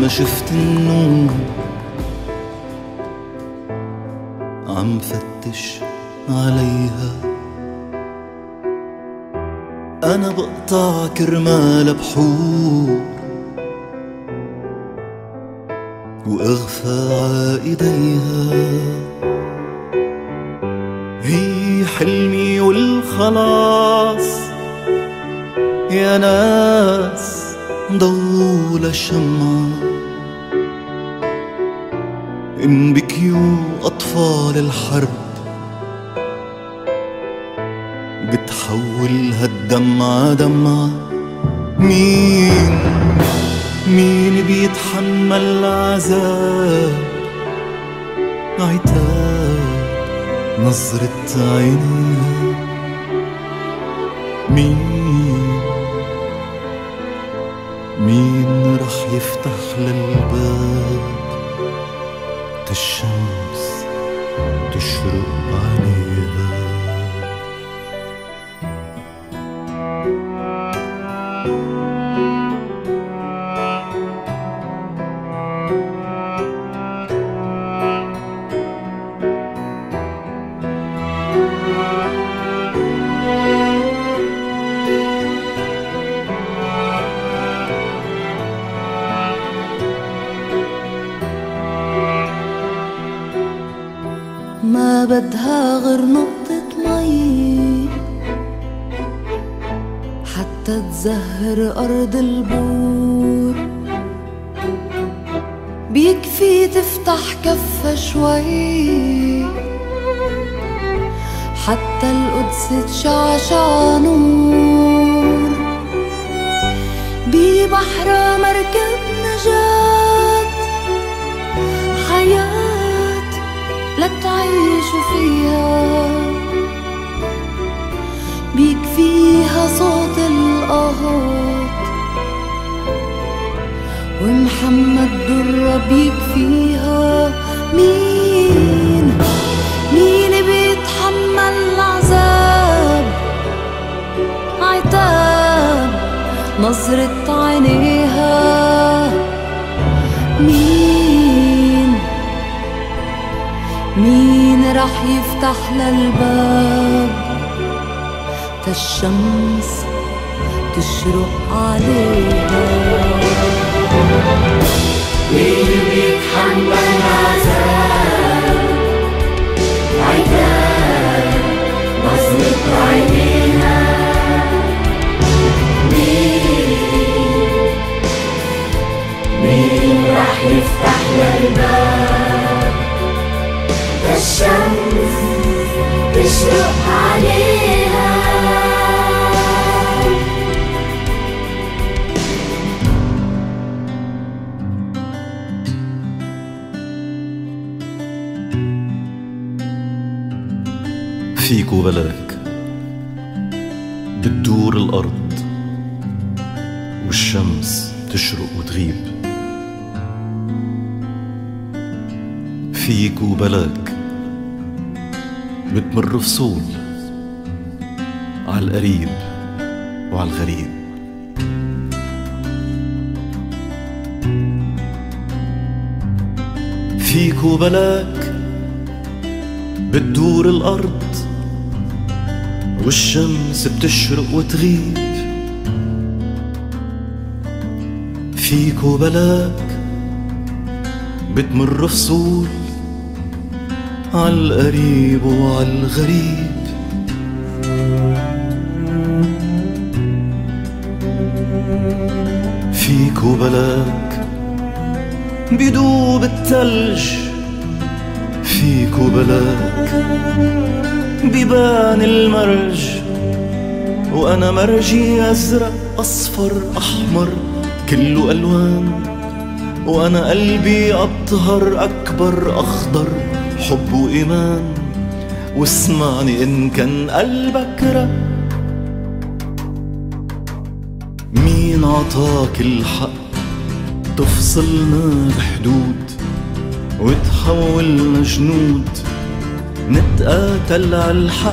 شفت النور عم فتش عليها، أنا بقطع كرمال بحور وأغفى عايديها. هي حلمي والخلاص يا ناس ضووا لشمعة، إن بكيو أطفال الحرب بتحولها الدمعة دمعة. مين مين بيتحمل عذاب عتاب نظرة عينيها؟ مين مين رح يفتح للباب الشمس تشرق عليها؟ ما بدها غير نقطة مي حتى تزهر أرض البور، بيكفي تفتح كفها شوي حتى القدس تشعشع نور. ببحرها مركب نجاة حياة لتعيشوا فيها، بيكفيها صوت القهوة ومحمد درة بيكفيها. مين مين بيتحمل عذاب عتاب نظرة عينيها؟ مين مين رح يفتح للباب تالشمس تشرق عليها؟ مين بيتحمل عذاب عتاب نظرة عينيها؟ مين مين رح يفتح للباب الشمس تشرق عليها؟ فيك وبلاك بتدور الأرض والشمس تشرق وتغيب، فيك وبلاك بتمر فصول عالقريب وعالغريب. فيك وبلاك بتدور الأرض والشمس بتشرق وتغيب، فيك وبلاك بتمر فصول عالقريب وعالغريب. فيك وبلاك بيدوب التلج، فيك وبلاك بيبان المرج وأنا مرجي أزرق أصفر أحمر كله ألوان، وأنا قلبي أطهر أكبر أخضر حب وإيمان. واسمعني إن كان قلبك رق، مين عطاك الحق تفصلنا بحدود وتحولنا جنود نتقاتل عالحق؟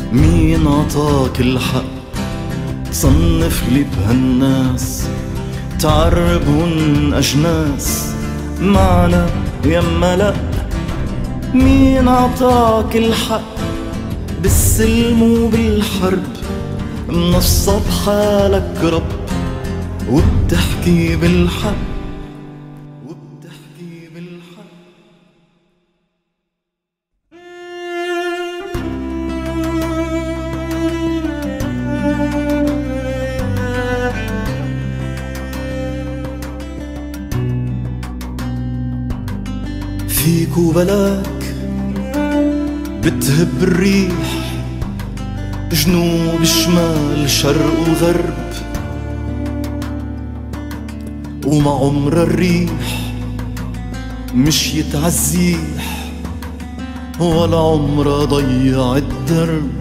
مين عطاك الحق تصنف لي بهالناس تعربون أجناس معنا يما لأ. مين عطاك الحق بالسلم وبالحرب؟ منصب حالك رب وبتحكي بالحق وبتحكي بالحق. فيك وبلاك بتهب الريح، جنوب شمال شرق وغرب، ومع عمر الريح مشيت عالزيح ولا عمرها ضيع الدرب.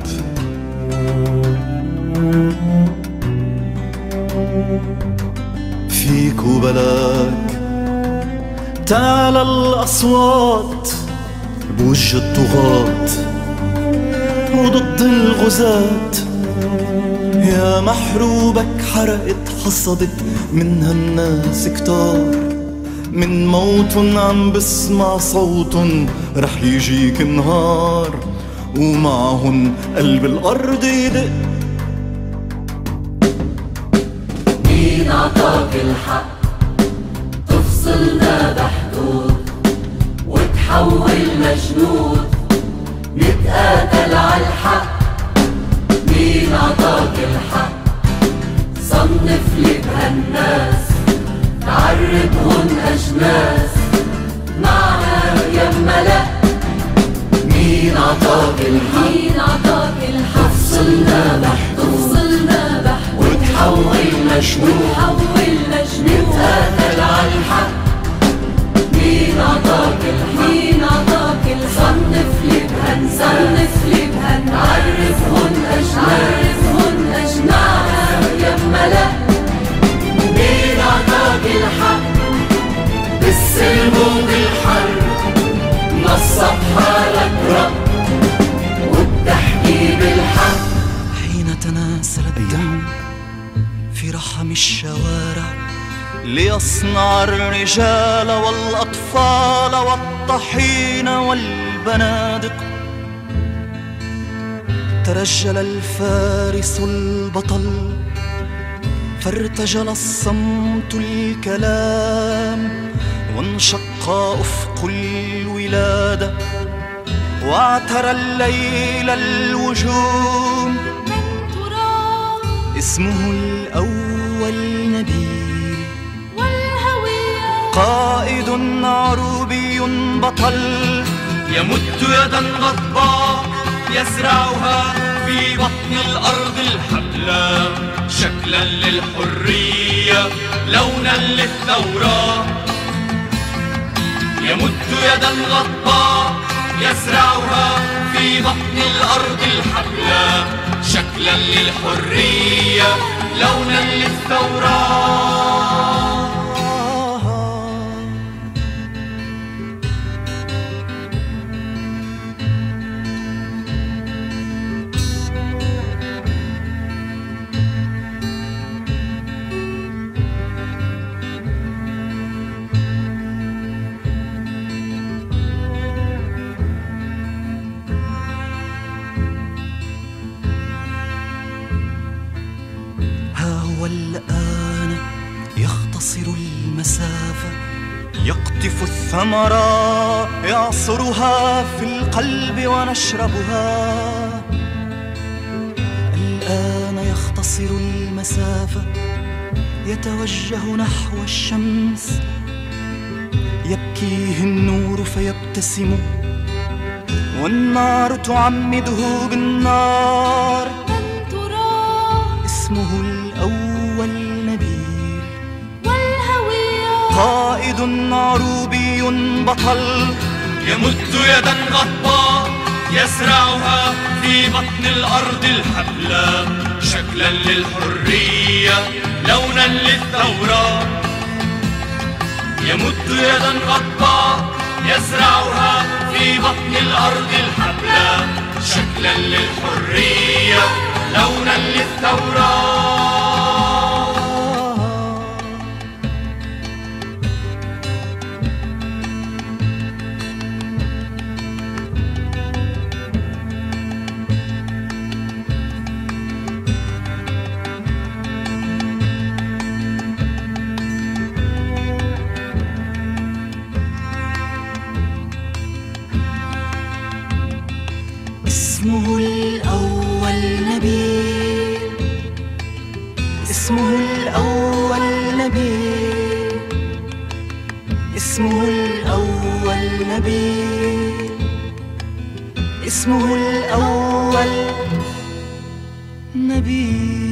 فيك وبلاك تعالى الأصوات بوجه الطغاة وضد الغزاة. يا محروبك حرقت حصدت منها الناس كتار، من موت عم بسمع صوت رح يجيك نهار ومعهن قلب الأرض يدق. مين عطاك الحق تفصلنا بحدود وتحول مجنود نتقاتل عالحق؟ مين عطاك الحق صنف لي بهالناس تعربهن أجناس معنا يما لأ؟ مين عطاك الحق مين عطاك الحق تفصلنا بحدود تفصلنا بحدود وتحول مجنود وتحول مجنود نتقاتل عالحق؟ مين عطاك الحق مين عطاك الحق صنف لي بهالناس صنف لي بهالناس عرفهن أجناس عرفهن أجناس يما لأ؟ مين عطاك الحق بالسلم وبالحرب؟ نصب حالك رب وبتحكي بالحق. حين تناسل الدم في رحم الشوارع ليصنع الرجال والأطفال والطحين والبنادق، ترجل الفارس البطل فارتجل الصمت الكلام، وانشق أفق الولادة واعترى الليل الوجوم. اسمه الأول نبيل والهوية قائد عروبي بطل، يمد يدا غضباء يزرعها في بطن الأرض الحبلى، شكلا للحرية لونا للثورة. يمد يدا غضباء يزرعها في بطن الأرض الحبلى، شكلا للحرية لونا للثورة. والآن يختصر المسافة، يقطف الثمرة يعصرها في القلب ونشربها. الآن يختصر المسافة يتوجه نحو الشمس، يبكيه النور فيبتسم والنار تعمده بالنار. اسمه الأول نبيل والهوية قائد عروبي بطل، يمد يدا غضباء يزرعها في بطن الأرض الحبلى، شكلا للحرية لونا للثورة. يمد يدا غضباء يزرعها في بطن الأرض الحبلى، شكلا للحرية لونا للثورة. اسمه الأول نبيل، اسمه الأول نبيل، اسمه الأول نبيل.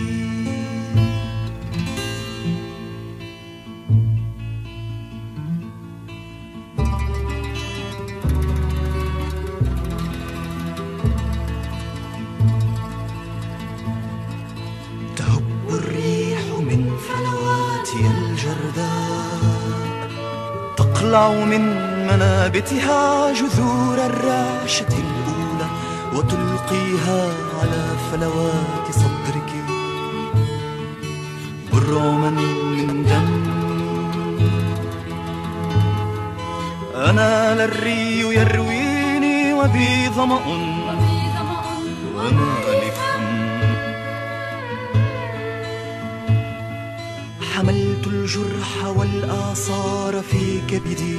تطلع من منابتها جذور الرعشة الأولى وتلقيها على فلوات صدرك برعما من دم. أنا للري يرويني وبي ظمأ وما لفم. حملت الجرح والآثار في كبدي،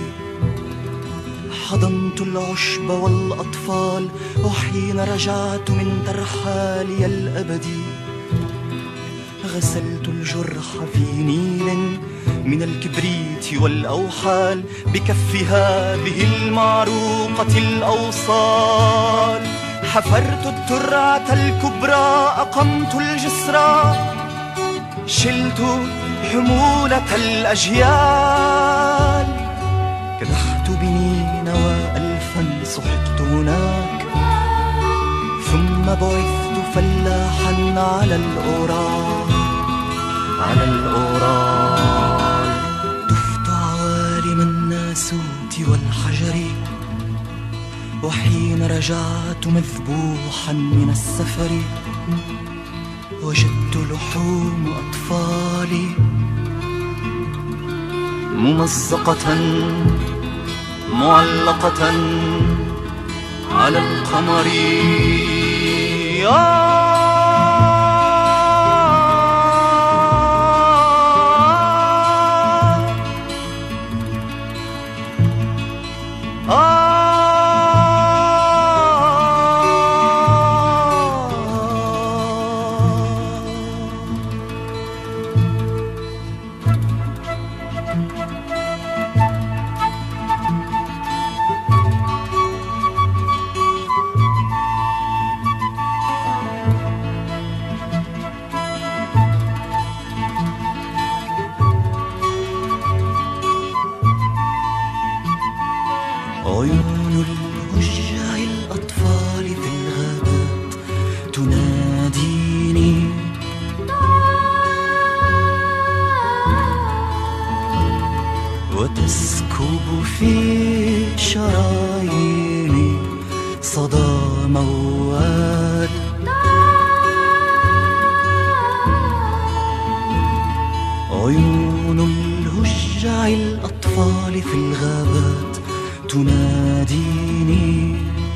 حضنت العشب والأطفال، وحين رجعت من ترحالي الأبدي غسلت الجرح في نيل من الكبريت والأوحال بكف هذه المعروقة الأوصال. حفرت الترعة الكبرى، أقمت الجسر، شلت حمولة الأجيال، كدحت بنين وألفا صحبت هناك، ثم بعثت فلاحا على الأورال على الأورال. طفت عوالم الناسوت والحجر، وحين رجعت مذبوحا من السفر وجدت لحوم أطفالي ممزقة معلقة على القمر. عيون الهجع الأطفال في الغابات تناديني، وتسكب في شراييني صدى موال. عيون الهجع الأطفال في الغابات تناديني،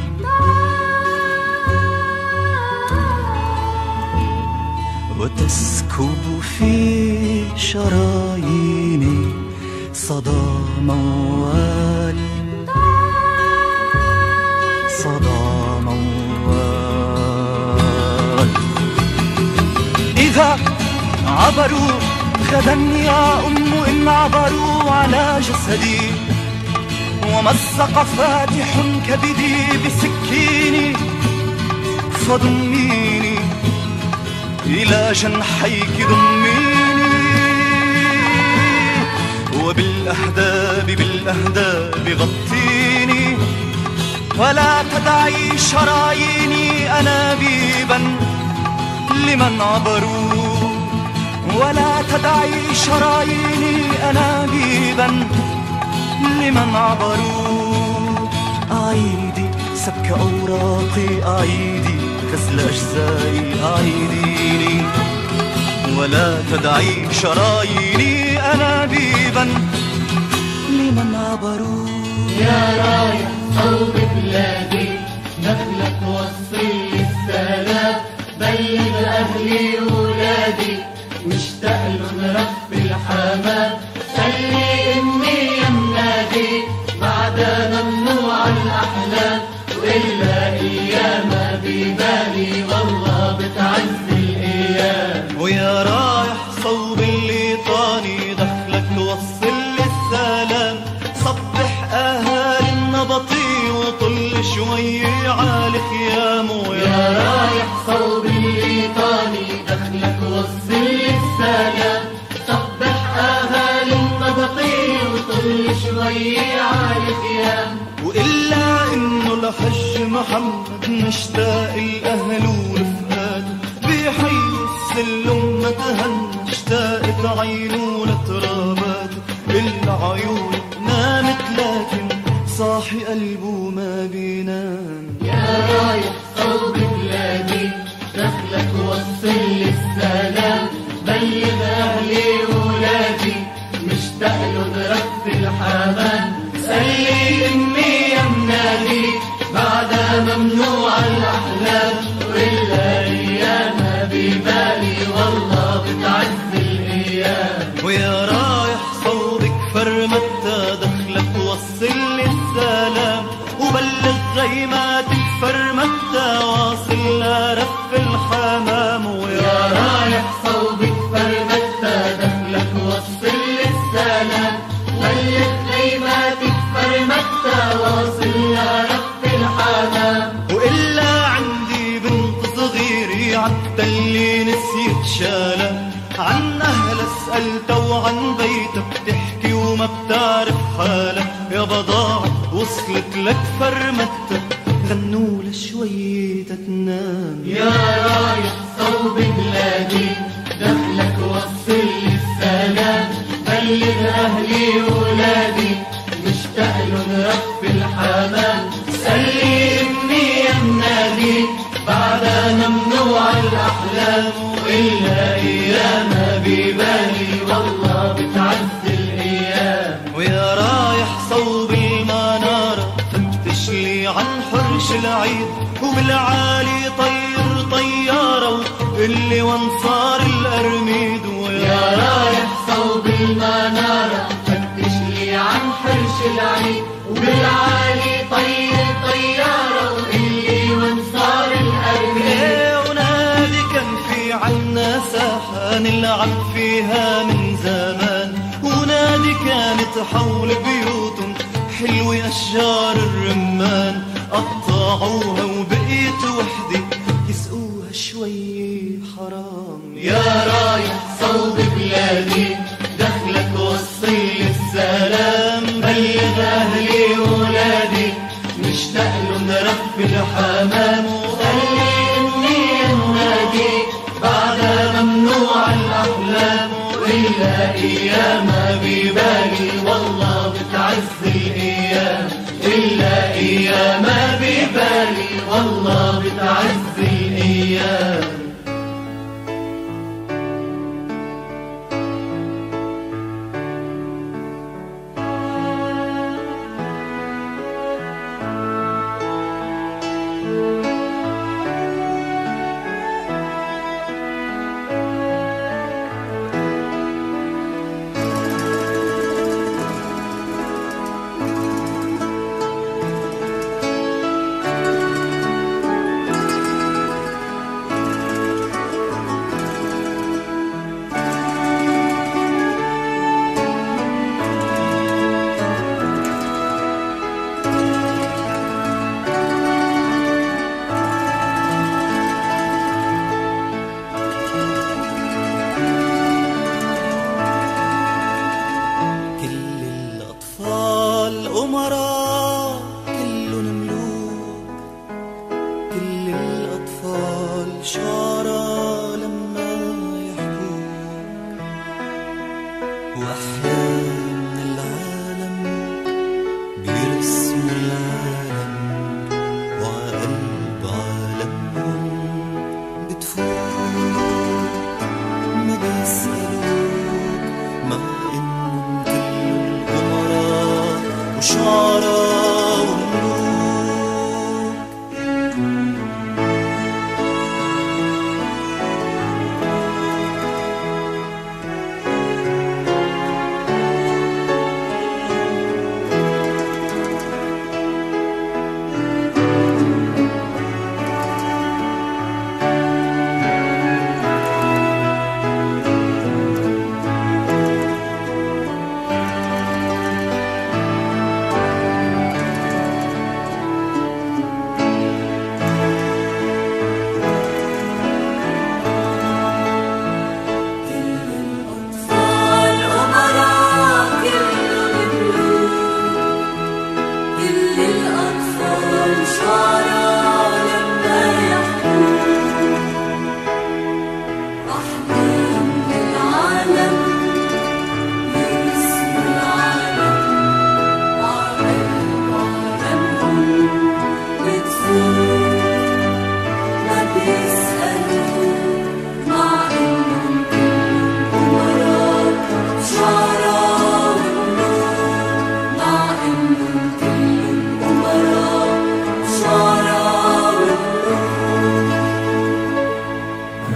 وتسكب في شراييني صدى موال صدى موال. إذا عبروا غدا يا أم، إن عبروا على جسدي ومزق فاتح كبدي بسكيني، فضميني إلى جنحيك ضميني، وبالأهداب بالأهداب غطيني، ولا تدعي شراييني أنابيبا لمن عبروا، ولا تدعي شراييني أنابيبا لمن عبروا. أعيدي سبك أوراقي، أعيدي غسل أجزائي، أعيديني ولا تدعي شراييني أنابيبا لمن عبروا. يا رايح صوب بلادي، نخلك وصي السلام، بلغ أهلي ولادي، مشتاق لهم رب الحمام. خلي إني يمنادي بعدنا ممنوع الأحلام، وإلا أيام ببالي والله بتعز الأيام. ويا رايح شوي عالخيام. وإلا إنه لحج محمد مشتاق الأهل ورفقاته، بحي السلم ما تهنى اشتاقت عينه لتراباته. العيون نامت لكن صاحي قلبه ما بينام. يا رايح صوب بلادي دخلك وصل السلام، بلغ أهلي وولادي مشتاق له رب الحمام. سلي أمي يا منادي بعدها ممنوع الأحلام، وإلا أيامها ببالي والله بتعز الأيام. ويا رايح صوبك فرمتة دخلك وصل السلام، وبلغ غيمات فرمتة واصل لرف الحمام. ويا رايح صوبك فرمتة دخلك وصل السلام، بلغ غيماتك فرمتة واصل لرف الحمام. وإلا عندي بنت صغيرة عالتلي نسيت شالها، عن أهلها سألتها وعن بيتها بتحكي وما بتعرف حالها. يا بضاعة وصلت لك فرمتها غنوا شوي تتنام. يا رايح صوب بلادي دخلك وصل السلام، بلغ أهلي وولادي مشتاق له رب الحمام. سلي أمي يا منادي بعدها ممنوع الأحلام، وإلا أيامها ببالي والله بتعز الأيام. ويا رايح صوب المنارة فتش لي عن حرش العيد، وبالعالي طير طيارة وقلي وانصار الأرميد. يا رايح صوب المنارة فتش لي عن حرش العيد، وبالعالي طير طيارة وقلي وانصار الأرميد. ونادي كان في عنا ساحة نلعب فيها من زمان، ونادي كانت حول بيوتهم حلوة أشجار الرمان. قطعوها وبقيت وحدي يسقوها شوي حرام. يا رايح صوب بلادي دخلك وصل السلام، بلغ أهلي وولادي مشتاق له رب الحمام. وخلي أمي منادي بعدها ممنوع الأحلام، وإلا أيامها ببالي والله بتعز الأيام. إلا أيامها ببالي والله بتعز الأيام.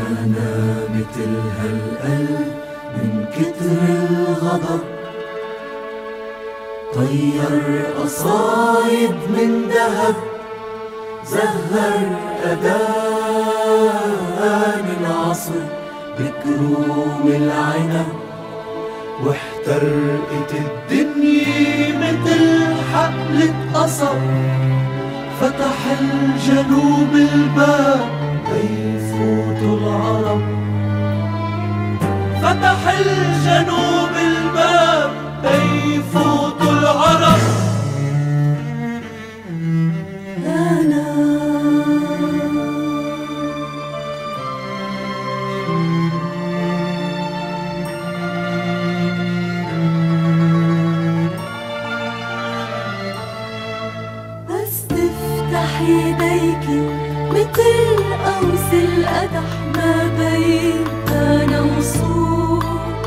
أنا مثل هالقلب من كتر الغضب طير قصايد من ذهب زهر أذان العصر بكروم العنب واحترقت الدنيا مثل حبلة قصب فتح الجنوب الباب ليفوتوا العرب فتح الجنوب الباب ليفوتوا العرب أنا بس تفتح يديكي مثل قوس القدح ما بين أنا وصور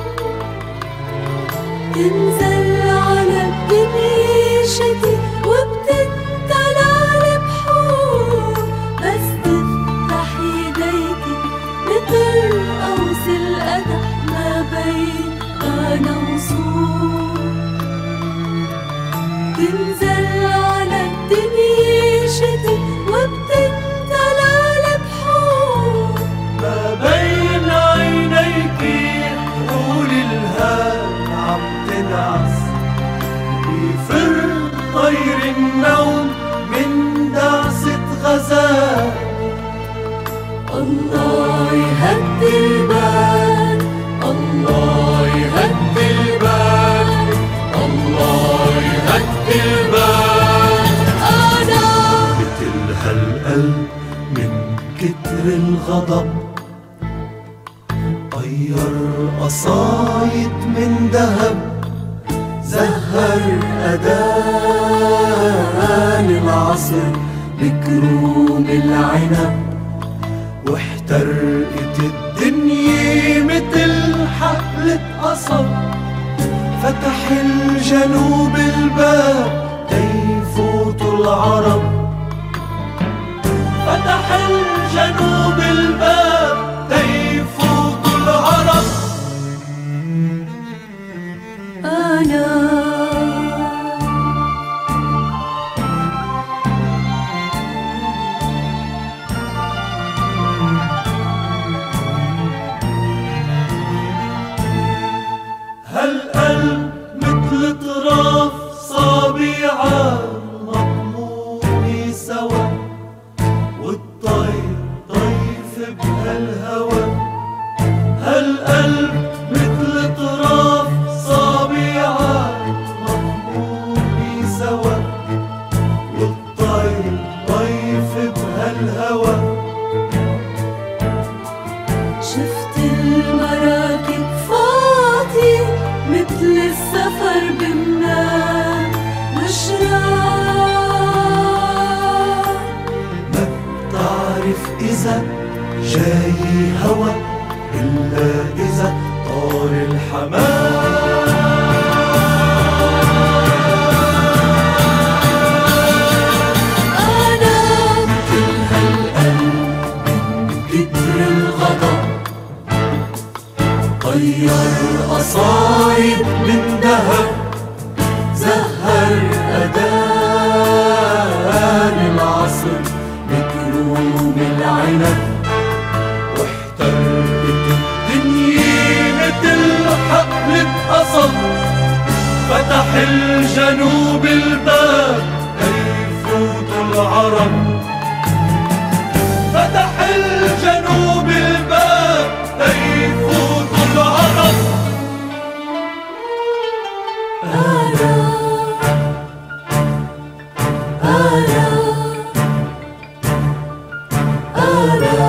تنزل على الدنيا شتي وبتطلع البحور بس تفتح يديكي مثل قوس القدح ما بين أنا وصور تنزل على الدنيا شتي وبتطلع البحور ما بين عينيكي حقول الهام عم تنعس بيفر طير النوم من دعسة غزال الله يهدي البال الله يهدي البال الله يهدي البال أنا مثل هالقلب من كتر الغضب طير قصايد من ذهب زهر أذان العصر بكروم العنب واحترقت الدنيا مثل حبلة قصب فتح الجنوب الباب ليفوتوا العرب فتح الجنوب الباب ليفوتوا العرب أنا هالقلب مثل طراف صابعة مضمومة سوا والطير طيف بهالهوى هالقلب مثل طراف صابعة مضمومة سوا والطير طيف بهالهوى شفت المراكب فاضية مثل السفر بمنام وشراق ما بتعرف إذا جاي هوا إلا إذا طار الحمام أنا مثل هالقلب من كتر الغضب طير قصايد من ذهب زهر أذان العصر بكروم العنب واحترقت الدنيا مثل حقلة قصب فتح الجنوب الباب ليفوتوا العرب فتح الجنوب الباب ليفوتوا العرب أنا أنا أنا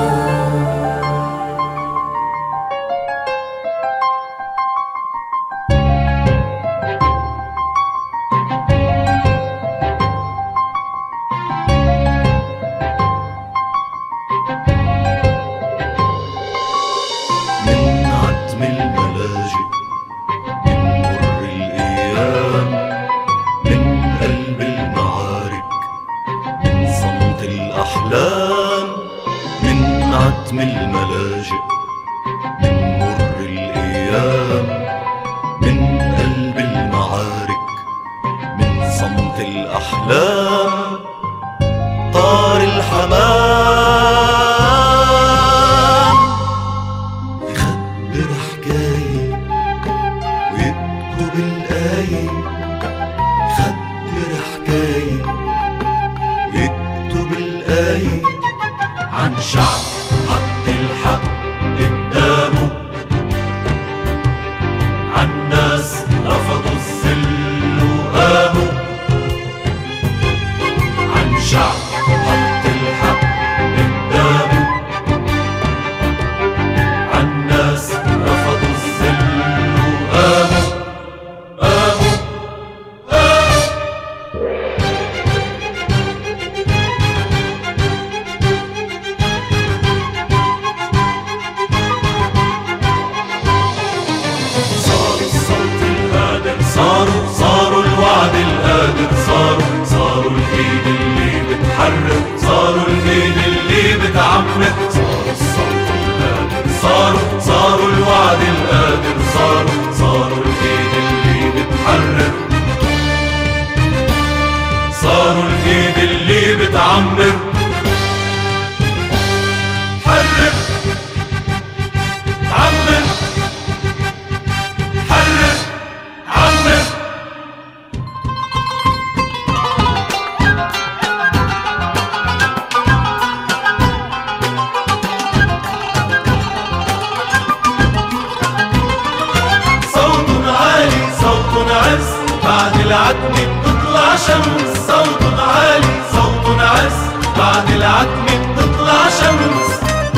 العتمة بتطلع شمس، صوت عالي صوت عز، بعد العتمة بتطلع شمس.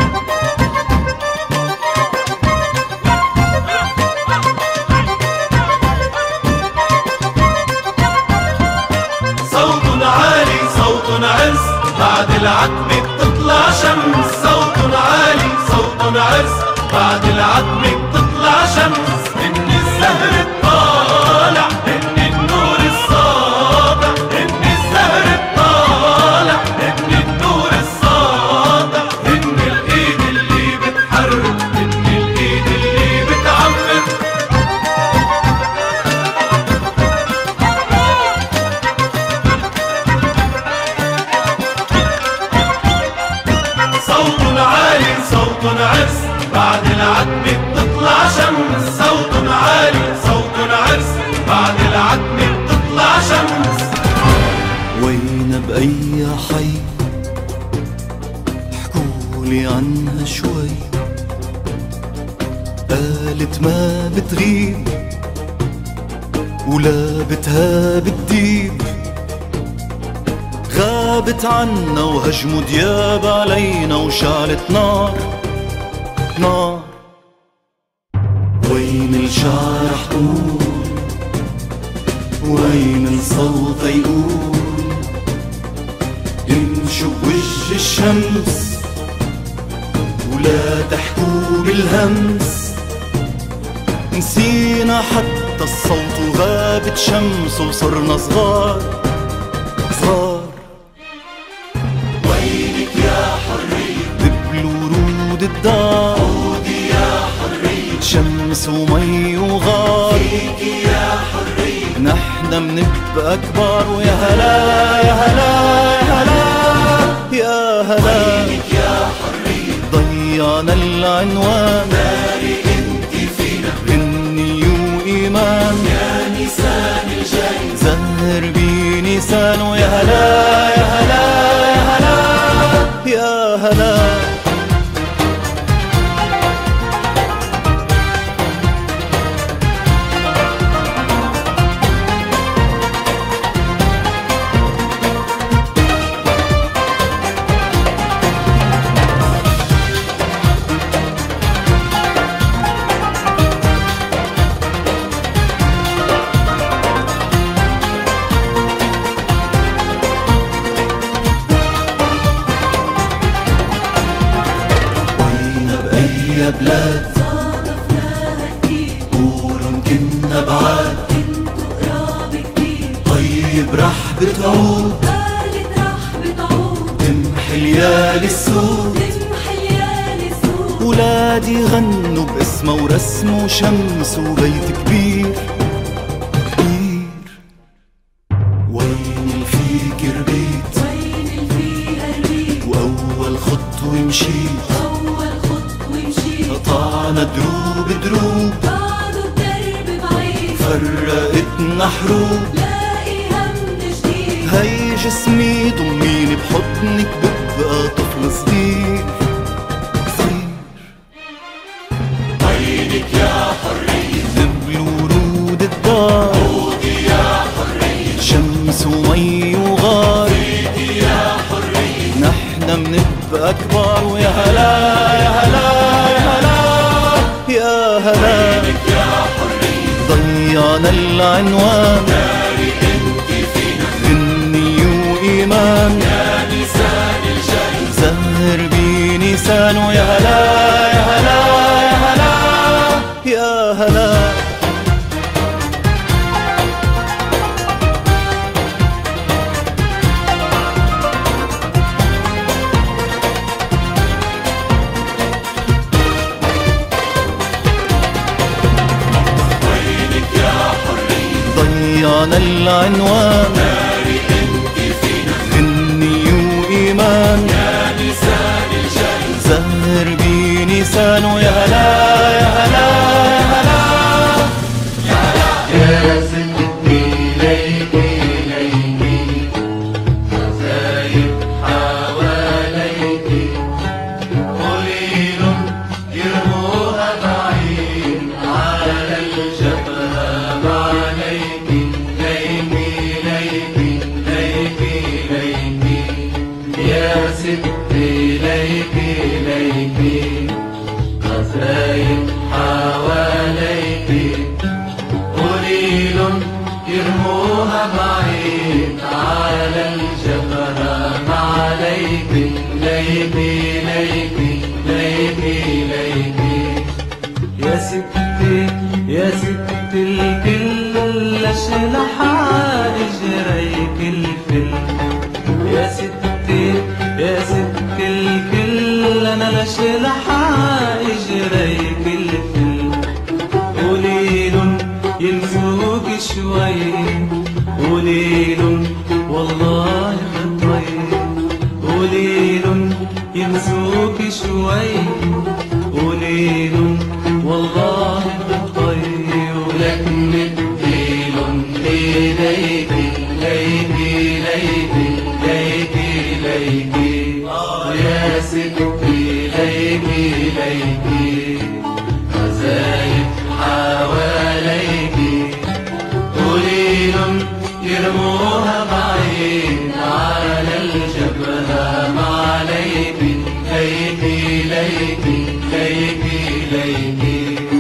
صوت عالي صوت عز، بعد العتمة بتطلع شمس، صوت عالي صوت عز، بعد العتمة بتطلع شمس. إن الزهر الطالع إن النور الساطع، إن الزهر الطالع إن النور الساطع، إن الإيد اللي بتحرك، إن الإيد اللي بتعبر. صوت عالي صوت عز، بعد العتمة بتطلع شمس، صوت عالي صوت عز، بعد العتمة بتطلع شمس. وين بأي حي حكولي عنها شوي، قالت ما بتغيب ولا بتها بتديب، غابت عنا وهجموا دياب علينا وشعلت نار نار. وين الشعر حقول وين الصوت يقول، امشوا بوجه الشمس ولا تحكوا بالهمس، نسينا حتى الصوت وغابت شمس وصرنا صغار صغار. وينك يا حرية دبل ورود الدار، عودي يا حرية شمس ومي وغار، فيكي يا حرية نحنا منبقى كبار. ويا هلا يا هلا يا هلا يا هلا، وينك يا حرية ضيعنا العنوان، ناري انت فينا غني وإيمان، يا نسان الجاي زهر بنيسان. ويا هلا يا هلا يا هلا يا هلا. يا بلاد صادفناها كتير، قولن كنا بعاد، انتو قراب كتير، طيب رح بتعود، قالت رح بتعود، تمحي ليالي السود، تمحي ليالي السود. ولادي غنوا باسمه ورسمه وشمس وبيت كبير كبير. وين الفيك ربيت، وين اللي فيها ربيت، وأول خطوة مشيت، أول خطوة مشيت، قطعنا دروب دروب، بعده الدرب بعيد، فرقتنا حروب. لاقيها من جديد، هي جسمي ضميني بحضنك ببقى طفل صغير صغير. وينك يا حرية دبل ورود الدار، عودي يا حرية شمس ومي وغار، فيكي يا حرية نحنا منبقى كبار. ويا هلا يا هلا يا هلا يا هلا، وينك يا حرية ضيعنا العنوان، ناري انت فينا غني وإيمان، يا نسان الجاي زهر بنيسان. ويا هلا يا هلا يا هلا يا هلا. وينك يا حرية ضيعنا العنوان، ناري انت فينا غني وإيمان، يا نسان الجاي زهر بنيسان. ويا هلا يا هلا يا هلا يا ستي ليلي ليلي، خزايد حواليكي، قليل يرموها بعيد على الجبهة عليكي، نيمي عزايم حواليك قليل يرموها بعيد على الجبهة عليك ليكي ليكي ليكي ليكي يا ستي يا ست الكل اشلح اجريك الفل يا ستي يا ست الكل انا لاشلح اجريك الفل قليل ينسوك شوي قليل والله خطير قليل ينسوك شوي قليل والله خطير ولك مديل ايديك ليكي ليكي ليكي ليكي يا ستي ليكي ليكي عزايم حواليك قليل يرموها بعيد على الجبهة عليك ليكي ليكي ليكي ليكي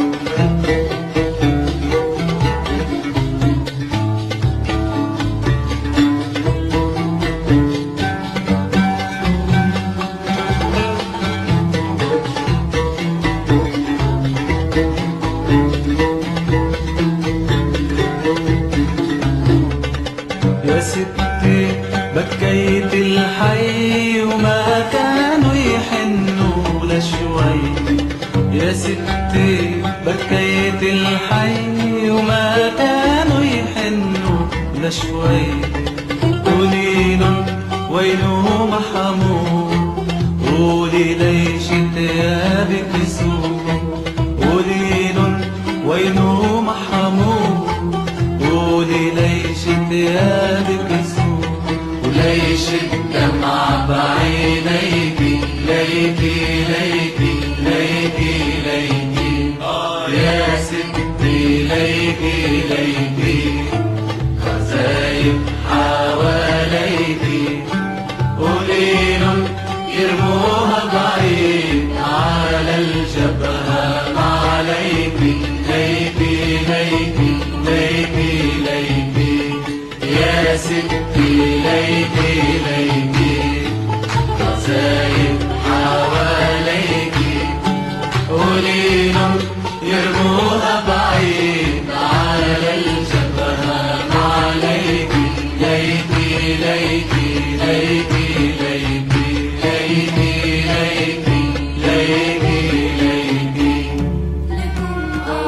يا ستي بكيت الحي وما كانوا يحنوا لشوي يا ستي بكيت الحي وما كانوا يحنوا لشوي قليل وينه محمود قولي ليش ثيابك سوق قليل وينه محمود قولي ليش ثيابك سوق وليش الدمع بعينيك ليكي ليكي ليكي ليكي يا ستي ليكي ليكي عزايم حواليك قليل يرموها بعيد على الجبهة عليك ليكي ليكي ليكي ليكي يا ستي ليكي ليكي عزايم حواليك قليل يرموها بعيد على الجبهة عليك ليكي ليكي ليكي ليكي ليكي ليكي ليكي ليكي لكم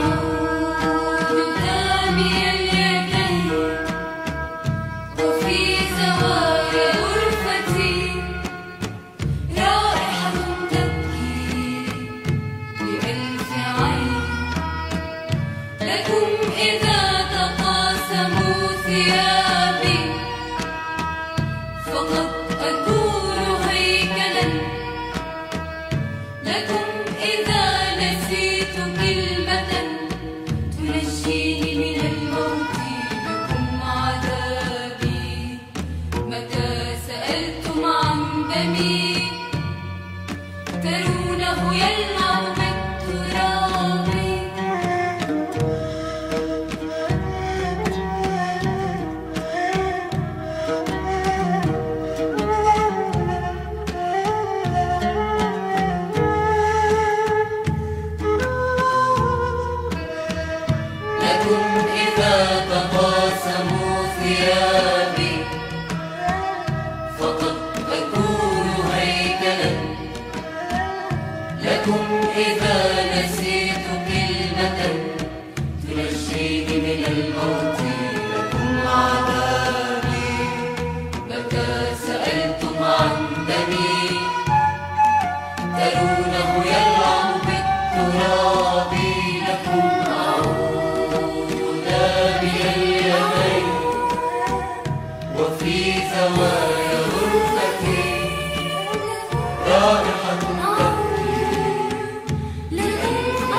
قدامي اليدين وفي زوايا غرفتي رائحة تبكي بألف عين لكم إذا تقاسموا ثيابي فقد أكون هيكلا لكم إذا نسيت كلمة تنجيني من الموت لكم عذابي متى سألتم عن دمي ترونه يلمع بالتراب لكم إذا تقاسموا ثيابي فقد أكون هيكلا لكم إذا نسيت كلمة تنجيني من الموت لكم عذابي متى سألتم عن دمي ترونه يلعب بالتراب لكم اليدين وفي زوايا غرفتي رائحة تبكي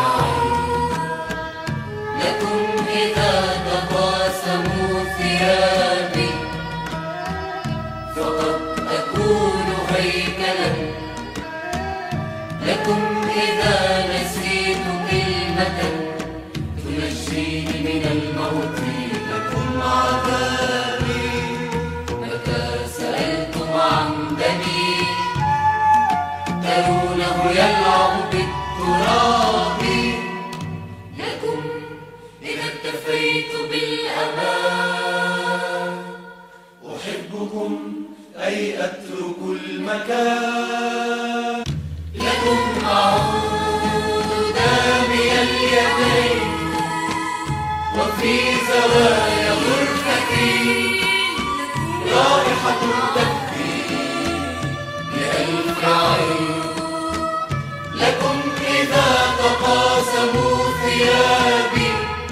اليدين وفي زوايا غرفتي رائحة تبكي لألف عين لكم إذا تقاسموا ثيابي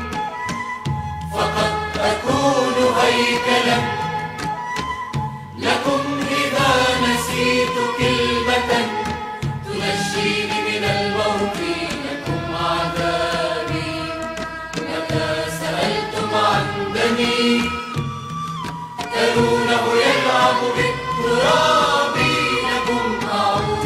فقد أكون هيكلا لكم إذا نسيت كلمة تنجيني من الموت لكم عذابي متى سألتم عن دمي ترونه يلعب بالتراب لكم أعود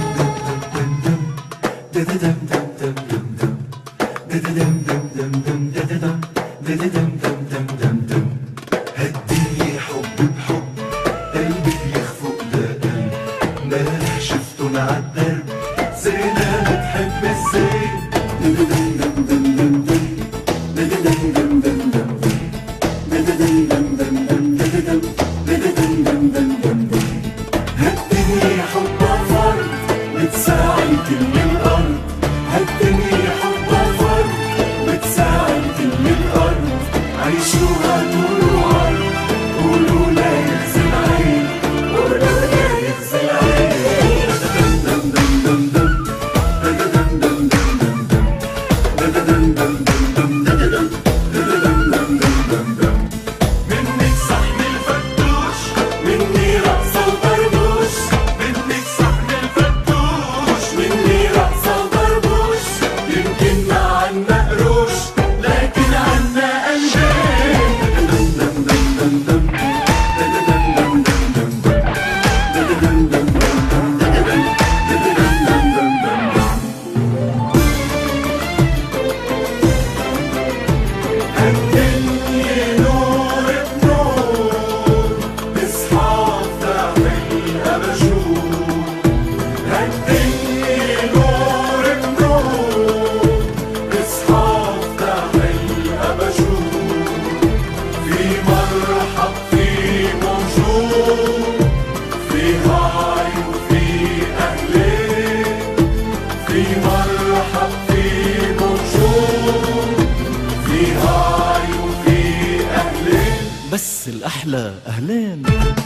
هالدنيا حب بحب قلبي يخفق لقلب ما شفتن عالدرب زينا بتحب الزين هالدنيا حب فرد بتساعد كل الأرض هالدنيا حب فرد بتساعد كل الأرض عيشوها طول وعرض قولوا لا يخزي العين قولوا لا يخزي العين دم دم دم دم دم دم دم دم دم منك صحن الفتوش مني رقصة وطربوش منك صحن الفتوش مني رقصة وطربوش يمكن ما عنا قروش لكن عنا قلبين دم دم دم دم دم هالدنيا نور بنور بصحاب تعملها بشور هالدنيا نور بنور بصحاب تعملها بشور في مرحب في موجود في هاي وفي أهلي في مرحب في موجود في هاي وفي أهلي بس الأحلى أهلين.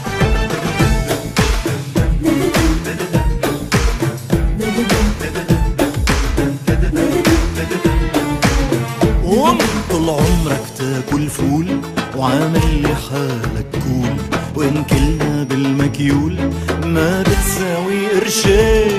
وانت طول عمرك تاكل فول وعامل لي حالك كول وإن كلنا بالمكيول ما بتساوي قرشين